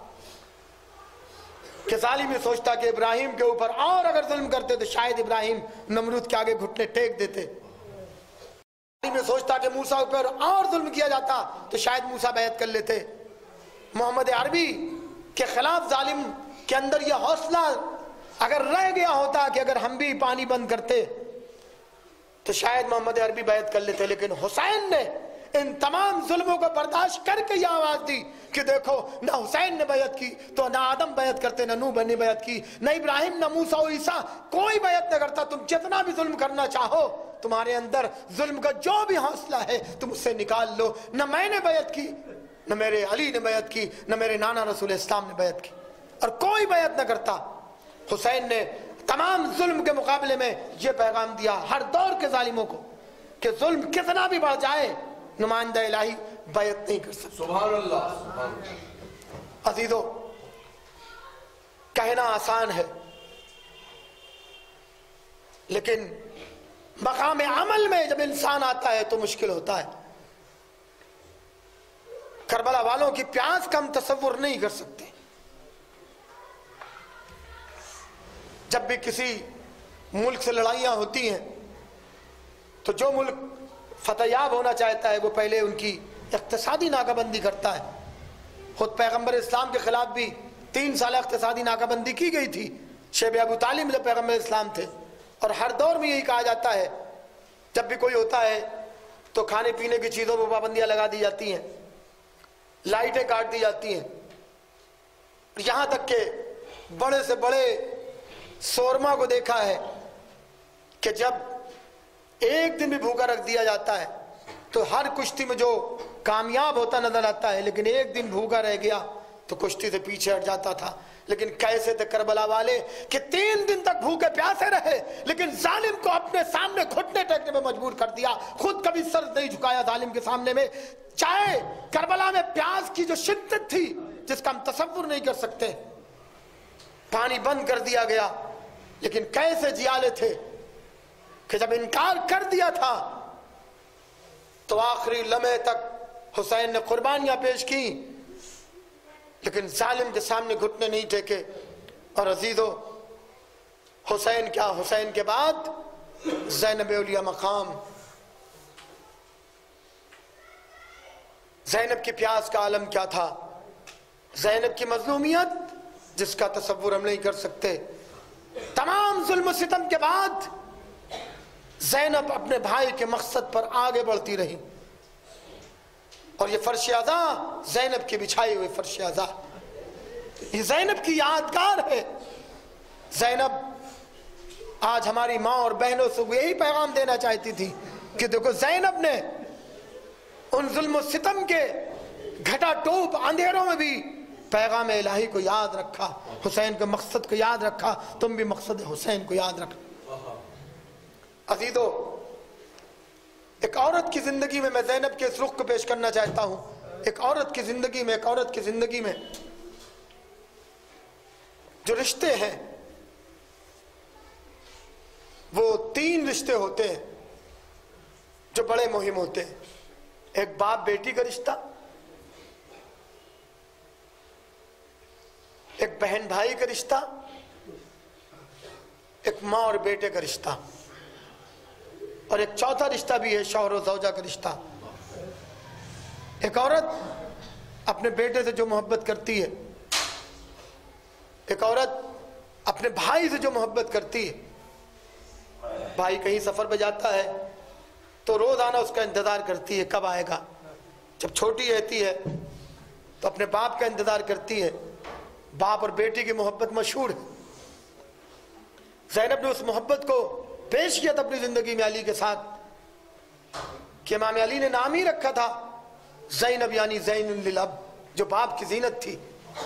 कि जालिम ये सोचता कि इब्राहिम के ऊपर और अगर जुल्म करते तो शायद इब्राहिम नमरूद के आगे घुटने टेक देते। में सोचता कि मूसा ऊपर और जुल्म किया जाता तो शायद मूसा बैत कर लेते। मोहम्मद अरबी के खिलाफ जालिम के अंदर यह हौसला अगर रह गया होता कि अगर हम भी पानी बंद करते तो शायद मोहम्मद अरबी बैत कर लेते। लेकिन हुसैन ने इन तमाम जुल्मों को बर्दाश्त करके यह आवाज दी कि देखो, ना हुसैन ने बैत की तो ना आदम बैत करते, ना नूह ने बैत की, ना इब्राहिम, ना मूसा और ईसा, कोई बैत न करता। तुम जितना भी जुल्म करना चाहो, तुम्हारे अंदर जुल्म का जो भी हौसला है तुम उससे निकाल लो। न मैंने बैत की, न मेरे अली ने बैत की, न मेरे नाना रसूल इस्लाम ने बैत की, और कोई बैत न करता। हुसैन ने तमाम जुल्म के मुकाबले में यह पैगाम दिया हर दौर के जालिमों को कि जुल्म कितना भी बढ़ जाए, नुमाइंदा इलाही बैत नहीं कर सकता। सुभान अल्लाह, सुभान अल्लाह। अजीजों, कहना आसान है, लेकिन मकाम अमल में जब इंसान आता है तो मुश्किल होता है। करबला वालों की प्यास का हम तसव्वुर नहीं कर सकते। जब भी किसी मुल्क से लड़ाइयां होती हैं तो जो मुल्क फतेहयाब होना चाहता है वो पहले उनकी इक्तिसादी नाकाबंदी करता है। खुद पैगंबर इस्लाम के खिलाफ भी 3 साल इक्तिसादी नाकाबंदी की गई थी। शेब अबू तालिब जब पैगंबर इस्लाम थे, और हर दौर में यही कहा जाता है जब भी कोई होता है तो खाने पीने की चीज़ों पर पाबंदियां लगा दी जाती हैं, लाइटें काट दी जाती हैं, यहाँ तक के बड़े से बड़े शोरमा को देखा है कि जब एक दिन भी भूखा रख दिया जाता है तो हर कुश्ती में जो कामयाब होता नजर आता है, लेकिन एक दिन भूखा रह गया تو کشتی سے پیچھے ہٹ جاتا تھا. لیکن کیسے تھے کربلا والے کہ 3 دن تک بھوکے پیاسے رہے لیکن ظالم کو اپنے سامنے گھٹنے ٹیکنے میں مجبور کر دیا. خود کبھی سر نہیں جھکایا ظالم کے سامنے میں. چاہے کربلا میں پیاس کی جو شدت تھی جس کا ہم تصور نہیں کر سکتے, پانی بند کر دیا گیا. لیکن کیسے جیالے تھے کہ جب انکار کر دیا تھا تو آخری لمحے تک حسین نے قربانیاں پیش کی لیکن ظالم کے سامنے گھٹنے نہیں ٹیکے. اور عزیزو, حسین کیا, حسین کے بعد زینب اولیاء مقام. زینب کی پیاس کا عالم کیا تھا, زینب کی مظلومیت جس کا تصور ہم نہیں کر سکتے. تمام ظلم و ستم کے بعد زینب اپنے بھائی کے مقصد پر آگے بڑھتی رہی. اور یہ فرش عزا زینب کی بچھائی ہوئی فرش عزا, یہ زینب کی یادگار ہے. زینب آج ہماری ماں اور بہنوں سے یہی پیغام دینا چاہتی تھی کہ دیکھو زینب نے ان ظلم و ستم کے گھٹا ٹوپ اندھیروں میں بھی پیغام الہی کو یاد رکھا, حسین کے مقصد کو یاد رکھا. تم بھی مقصد حسین کو یاد رکھنا. عزیزو, ایک عورت کی زندگی میں زینب کے اس رخ کو پیش کرنا چاہتا ہوں. ایک عورت کی زندگی میں جو رشتے ہیں وہ 3 رشتے ہوتے ہیں جو بڑے مہم ہوتے ہیں. ایک باپ بیٹی کا رشتہ, ایک بہن بھائی کا رشتہ, ایک ماں اور بیٹے کا رشتہ, اور ایک چوتھا رشتہ بھی ہے شوہر و زوجہ کا رشتہ. ایک عورت اپنے بیٹے سے جو محبت کرتی ہے, ایک عورت اپنے بھائی سے جو محبت کرتی ہے. بھائی کہیں سفر پہ جاتا ہے تو روزانہ اس کا انتظار کرتی ہے کب آئے گا. جب چھوٹی رہتی ہے تو اپنے باپ کا انتظار کرتی ہے. باپ اور بیٹی کی محبت مشہور ہے. زینب نے اس محبت کو پیش کیا تھا اپنی زندگی میں علی کے ساتھ کہ امام علی نے نام ہی رکھا تھا زینب, یعنی زین للاب, جو باپ کی زینت تھی.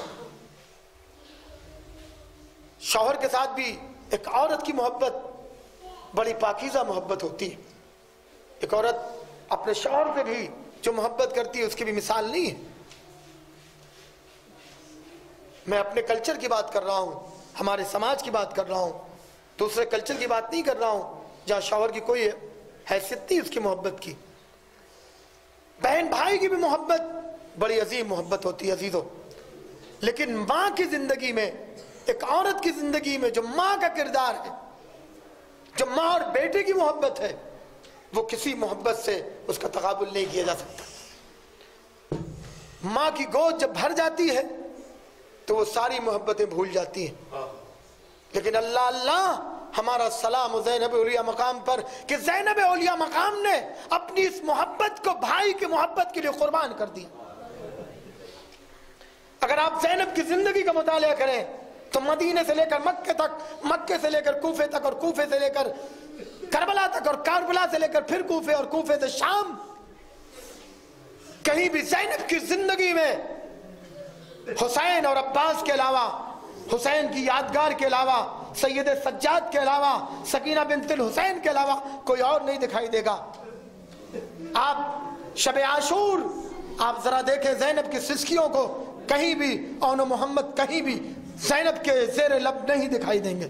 شوہر کے ساتھ بھی ایک عورت کی محبت بڑی پاکیزہ محبت ہوتی ہے. ایک عورت اپنے شوہر سے بھی جو محبت کرتی ہے اس کی بھی مثال نہیں ہے. میں اپنے کلچر کی بات کر رہا ہوں, ہمارے سماج کی بات کر رہا ہوں, دوسرے کلچر کی بات نہیں کر رہا ہوں جہاں شوہر کی کوئی حیثیت نہیں اس کی محبت کی. بہن بھائی کی بھی محبت بڑی عظیم محبت ہوتی ہے عزیزو. لیکن ماں کی زندگی میں, ایک عورت کی زندگی میں جو ماں کا کردار ہے, جو ماں اور بیٹے کی محبت ہے, وہ کسی محبت سے اس کا تقابل نہیں کیا جا سکتا. ماں کی گود جب بھر جاتی ہے تو وہ ساری محبتیں بھول جاتی ہیں. لیکن اللہ اللہ ہمارا سلام زینب اولیاء مقام پر کہ زینب اولیاء مقام نے اپنی اس محبت کو بھائی کی محبت کے لیے قربان کر دیا. اگر آپ زینب کی زندگی کا مطالعہ کریں تو مدینے سے لے کر مکے تک, مکے سے لے کر کوفے تک, اور کوفے سے لے کر کربلا تک, اور کربلا سے لے کر پھر کوفے, اور کوفے سے شام, کہیں بھی زینب کی زندگی میں حسین اور عباس کے علاوہ, حسین کی یادگار کے علاوہ, سید سجاد کے علاوہ, سکینہ بنت الحسین کے علاوہ کوئی اور نہیں دکھائی دے گا. آپ شب عاشور آپ ذرا دیکھیں زینب کی سسکیوں کو, کہیں بھی اون محمد کہیں بھی زینب کے زیر لب نہیں دکھائی دیں گے.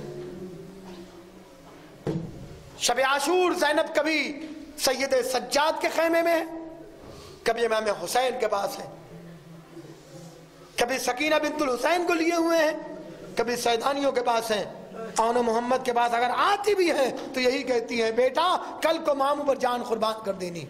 شب عاشور زینب کبھی سید سجاد کے خیمے میں ہے, کبھی امام حسین کے پاس ہے, کبھی سکینہ بنت الحسین کو لیے ہوئے ہیں, کبھی سیدانیوں کے پاس ہیں, اون محمد کے پاس اگر آتی بھی ہیں تو یہی کہتی ہیں بیٹا کل کو ماموں پر جان قربان کر دینی.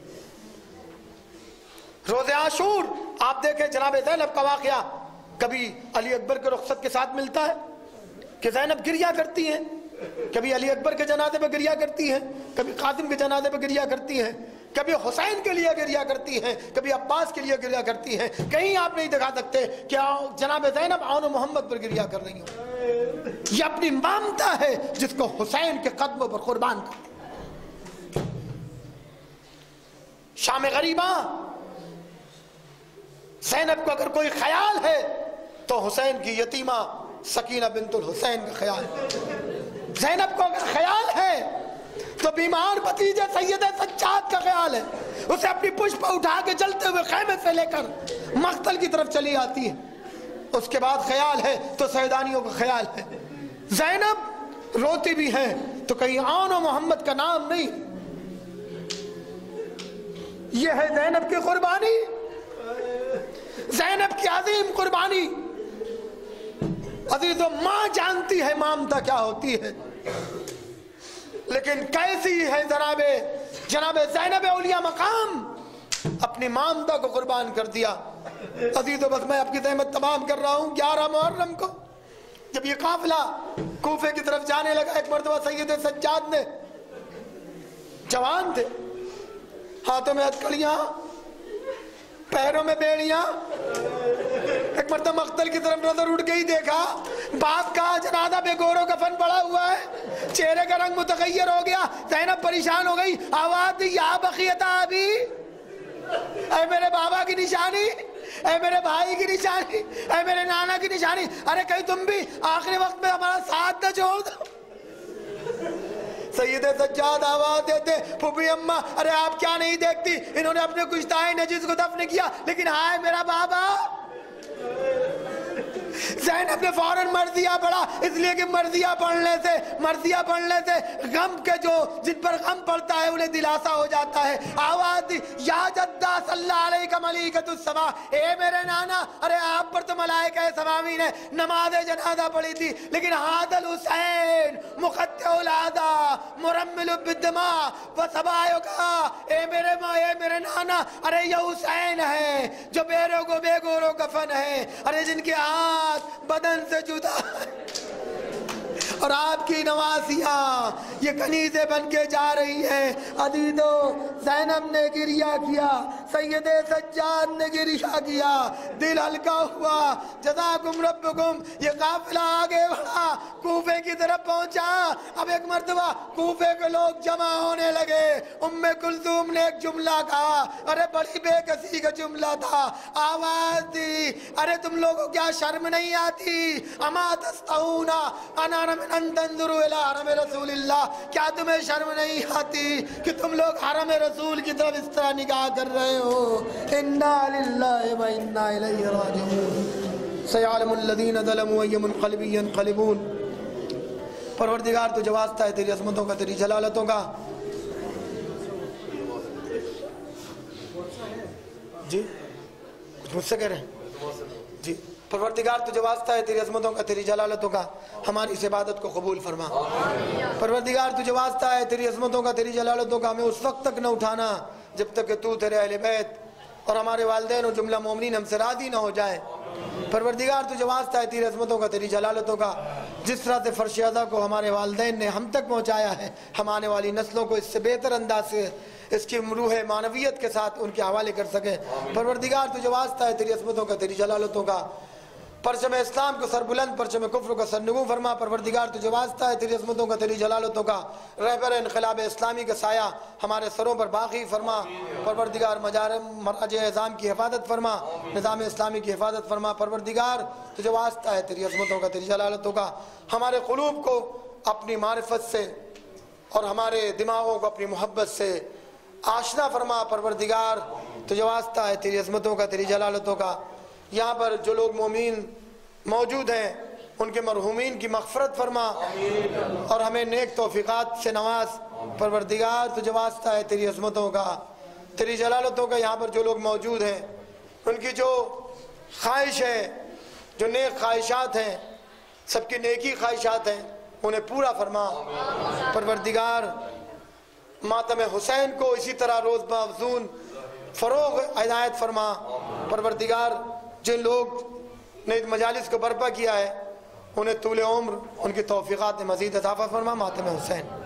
روز عاشور آپ دیکھیں جناب زینب کا واقعہ کبھی علی اکبر کے رخصت کے ساتھ ملتا ہے کہ زینب گریہ کرتی ہیں, کبھی علی اکبر کے جنازے پہ گریہ کرتی ہیں, کبھی قاسم کے جنازے پہ گریہ کرتی ہیں, کبھی حسین کے لیے گریہ کرتی ہیں, کبھی عباس کے لیے گریہ کرتی ہیں. کہیں آپ نہیں دکھا سکتے کہ جناب زینب اون محمد پر گریہ کر رہی ہوں. یہ اپنی مامتا ہے جس کو حسین کے قدموں پر قربان کر. شام غریبہ زینب کو اگر کوئی خیال ہے تو حسین کی یتیمہ سکینہ بنت الحسین کا خیال ہے. زینب کو اگر خیال ہے تو بیمار بھتیجے سید سجاد کا خیال ہے. اسے اپنی پشت پر اٹھا کے چلتے ہوئے خیمے سے لے کر مقتل کی طرف چلی آتی ہے. اس کے بعد خیال ہے تو سیدانیوں کا خیال ہے. زینب روتی بھی ہیں تو کہیں آن و محمد کا نام نہیں. یہ ہے زینب کی قربانی، زینب کی عظیم قربانی. عزیزو، ماں جانتی ہے مامتا کیا ہوتی ہے، لیکن کیسی ہے جناب زینب اولیاء مقام، اپنی مامتا کو قربان کر دیا. عزیزو، بس میں آپ کی زحمت تمام کر رہا ہوں. 11 محرم کو جب یہ قافلہ کوفے کی طرف جانے لگا، ایک مرتبہ سید سجاد نے، جوان تھے، ہاتھوں میں ہتھکڑیاں، پیروں میں بیڑیاں، ایک مرتبہ مقتل کی طرف نظر اٹھ گئی، دیکھا باپ کا جنازہ بے گور و کفن پڑا ہوا ہے، چہرے کا رنگ متغیر ہو گیا. زینب پریشان ہو گئی، آواز دی، یا بقیت ابی، اے میرے بابا کی نشانی، اے میرے بھائی کی نشانی، اے میرے نانا کی نشانی، ارے کہیں تم بھی آخری وقت میں ہمارا ساتھ نہ چھوڑ دو. سید سجاد آواز دیتے، پھوپھی اماں، ارے آپ کیا نہیں دیکھتی، انہوں نے اپنے کشتائے نجس کو دفن کیا، لیکن ہائے میرا بابا. زینب نے فوراً مرضیہ پڑھا، اس لیے کہ مرضیہ پڑھنے سے غم کے جن پر غم پڑتا ہے انہیں دلاسا ہو جاتا ہے. آواز دی، یا جدہ صلی اللہ علیہ ملیکۃ السما، اے میرے نانا، ارے آپ پر تو ملائکہ سماوی نے نماز جنازہ پڑھی تھی، لیکن ہذا الحسین مقطع العادا مرمل بالدماء وصبایکا، اے میرے نانا، ارے یہ حسین ہے جو بے گور و کفن ہے، ارے جن کے ہاتھ بدن سے جدا ہے، اور آپ کی نواسیاں یہ کنیزیں بن کے جا رہی ہیں. عزیزو، زینب نے گریہ کیا، سید سجاد نے گریہ کیا، دل ہلکا ہوا. جزاکم ربکم. یہ قافلہ آگے بڑھا، کوفے کی طرف پہنچا. اب ایک مرتبہ کوفے کے لوگ جمع ہونے لگے. ام کلثوم نے ایک جملہ کہا، ارے بڑی بے کسی کا جملہ تھا. آواز دی، ارے تم لوگوں کیا شرم نہیں آتی؟ اما تستحون ان تنظروا الی حرم رسول اللہ، کیا تمہیں شرم نہیں آتی کہ تم لوگ حرم رسول کی طرف اس طرح نگاہ کر رہے ہو؟ انا للہ و انا الیہ راجعون. سیعلم الذین ظلموا ای منقلب ینقلبون. پروردگار تجھے واسطہ ہے تیری عظمتوں کا، تیری جلالتوں کا. جی کچھ مجھ سے کہہ رہے ہیں؟ جی پروردگار تجھے واسطہ ہے تیری عظمتوں کا، تیری جلالتوں کا، ہماری اس عبادت کو قبول فرما. پروردگار تجھے واسطہ ہے تیری عظمتوں کا، تیری جلالتوں کا، ہمیں اس وقت تک نہ اٹھانا جب تک کہ تو تیرے اہل بیت اور ہمارے والدین اور جملہ مومنین ہم سے راضی نہ ہو جائیں. پروردگار تجھے واسطہ ہے تیری عظمتوں کا، تیری جلالتوں کا. جس طرح سے فرش ازا کو ہمارے والدین نے ہم تک پہنچایا ہے، ہم آنے والی نسلوں کو اس سے بہتر انداز سے اس کی روح معنویت کے ساتھ ان کے حوالے کر سکیں. پروردگار تجھے واسطہ ہے تیری عظمتوں کا، تیری جلالتوں کا. پرچم اسلام کو سر بلند، پرچم کفر کو سر نگوں فرما. پروردگار تجھے واسطہ ہے تیری عظمتوں کا، تیری جلالتوں کا. رہبر انقلاب اسلامی کا سایہ ہمارے سروں پر باقی فرما. پروردگار مراجع اعظام کی حفاظت فرما، نظام اسلامی کی حفاظت فرما. پروردگار تجھے واسطہ ہے تیری عظمتوں کا، تیری جلالتوں کا. ہمارے قلوب کو اپنی معرفت سے اور ہمارے دماغوں کو اپنی محبت سے آشنا فرما. پروردگار تجھے واسطہ ہے تیری عظمتوں کا، تیری جلالتوں کا. یہاں پر جو لوگ مومین موجود ہیں ان کے مرحومین کی مغفرت فرما اور ہمیں نیک توفیقات سے نواز. پروردگار تجھے واسطہ ہے تیری عظمتوں کا، تیری جلالتوں کا. یہاں پر جو لوگ موجود ہیں ان کی جو خواہش ہے، جو نیک خواہشات ہیں، سب کی نیکی خواہشات ہیں، انہیں پورا فرما. پروردگار ماتم حسین کو اسی طرح روز بافزون فروغ عنایت فرما. پروردگار جن لوگ نے مجالس کو برپا کیا ہے انہیں طول عمر، ان کی توفیقات مزید اضافہ فرما. ماتم حسین.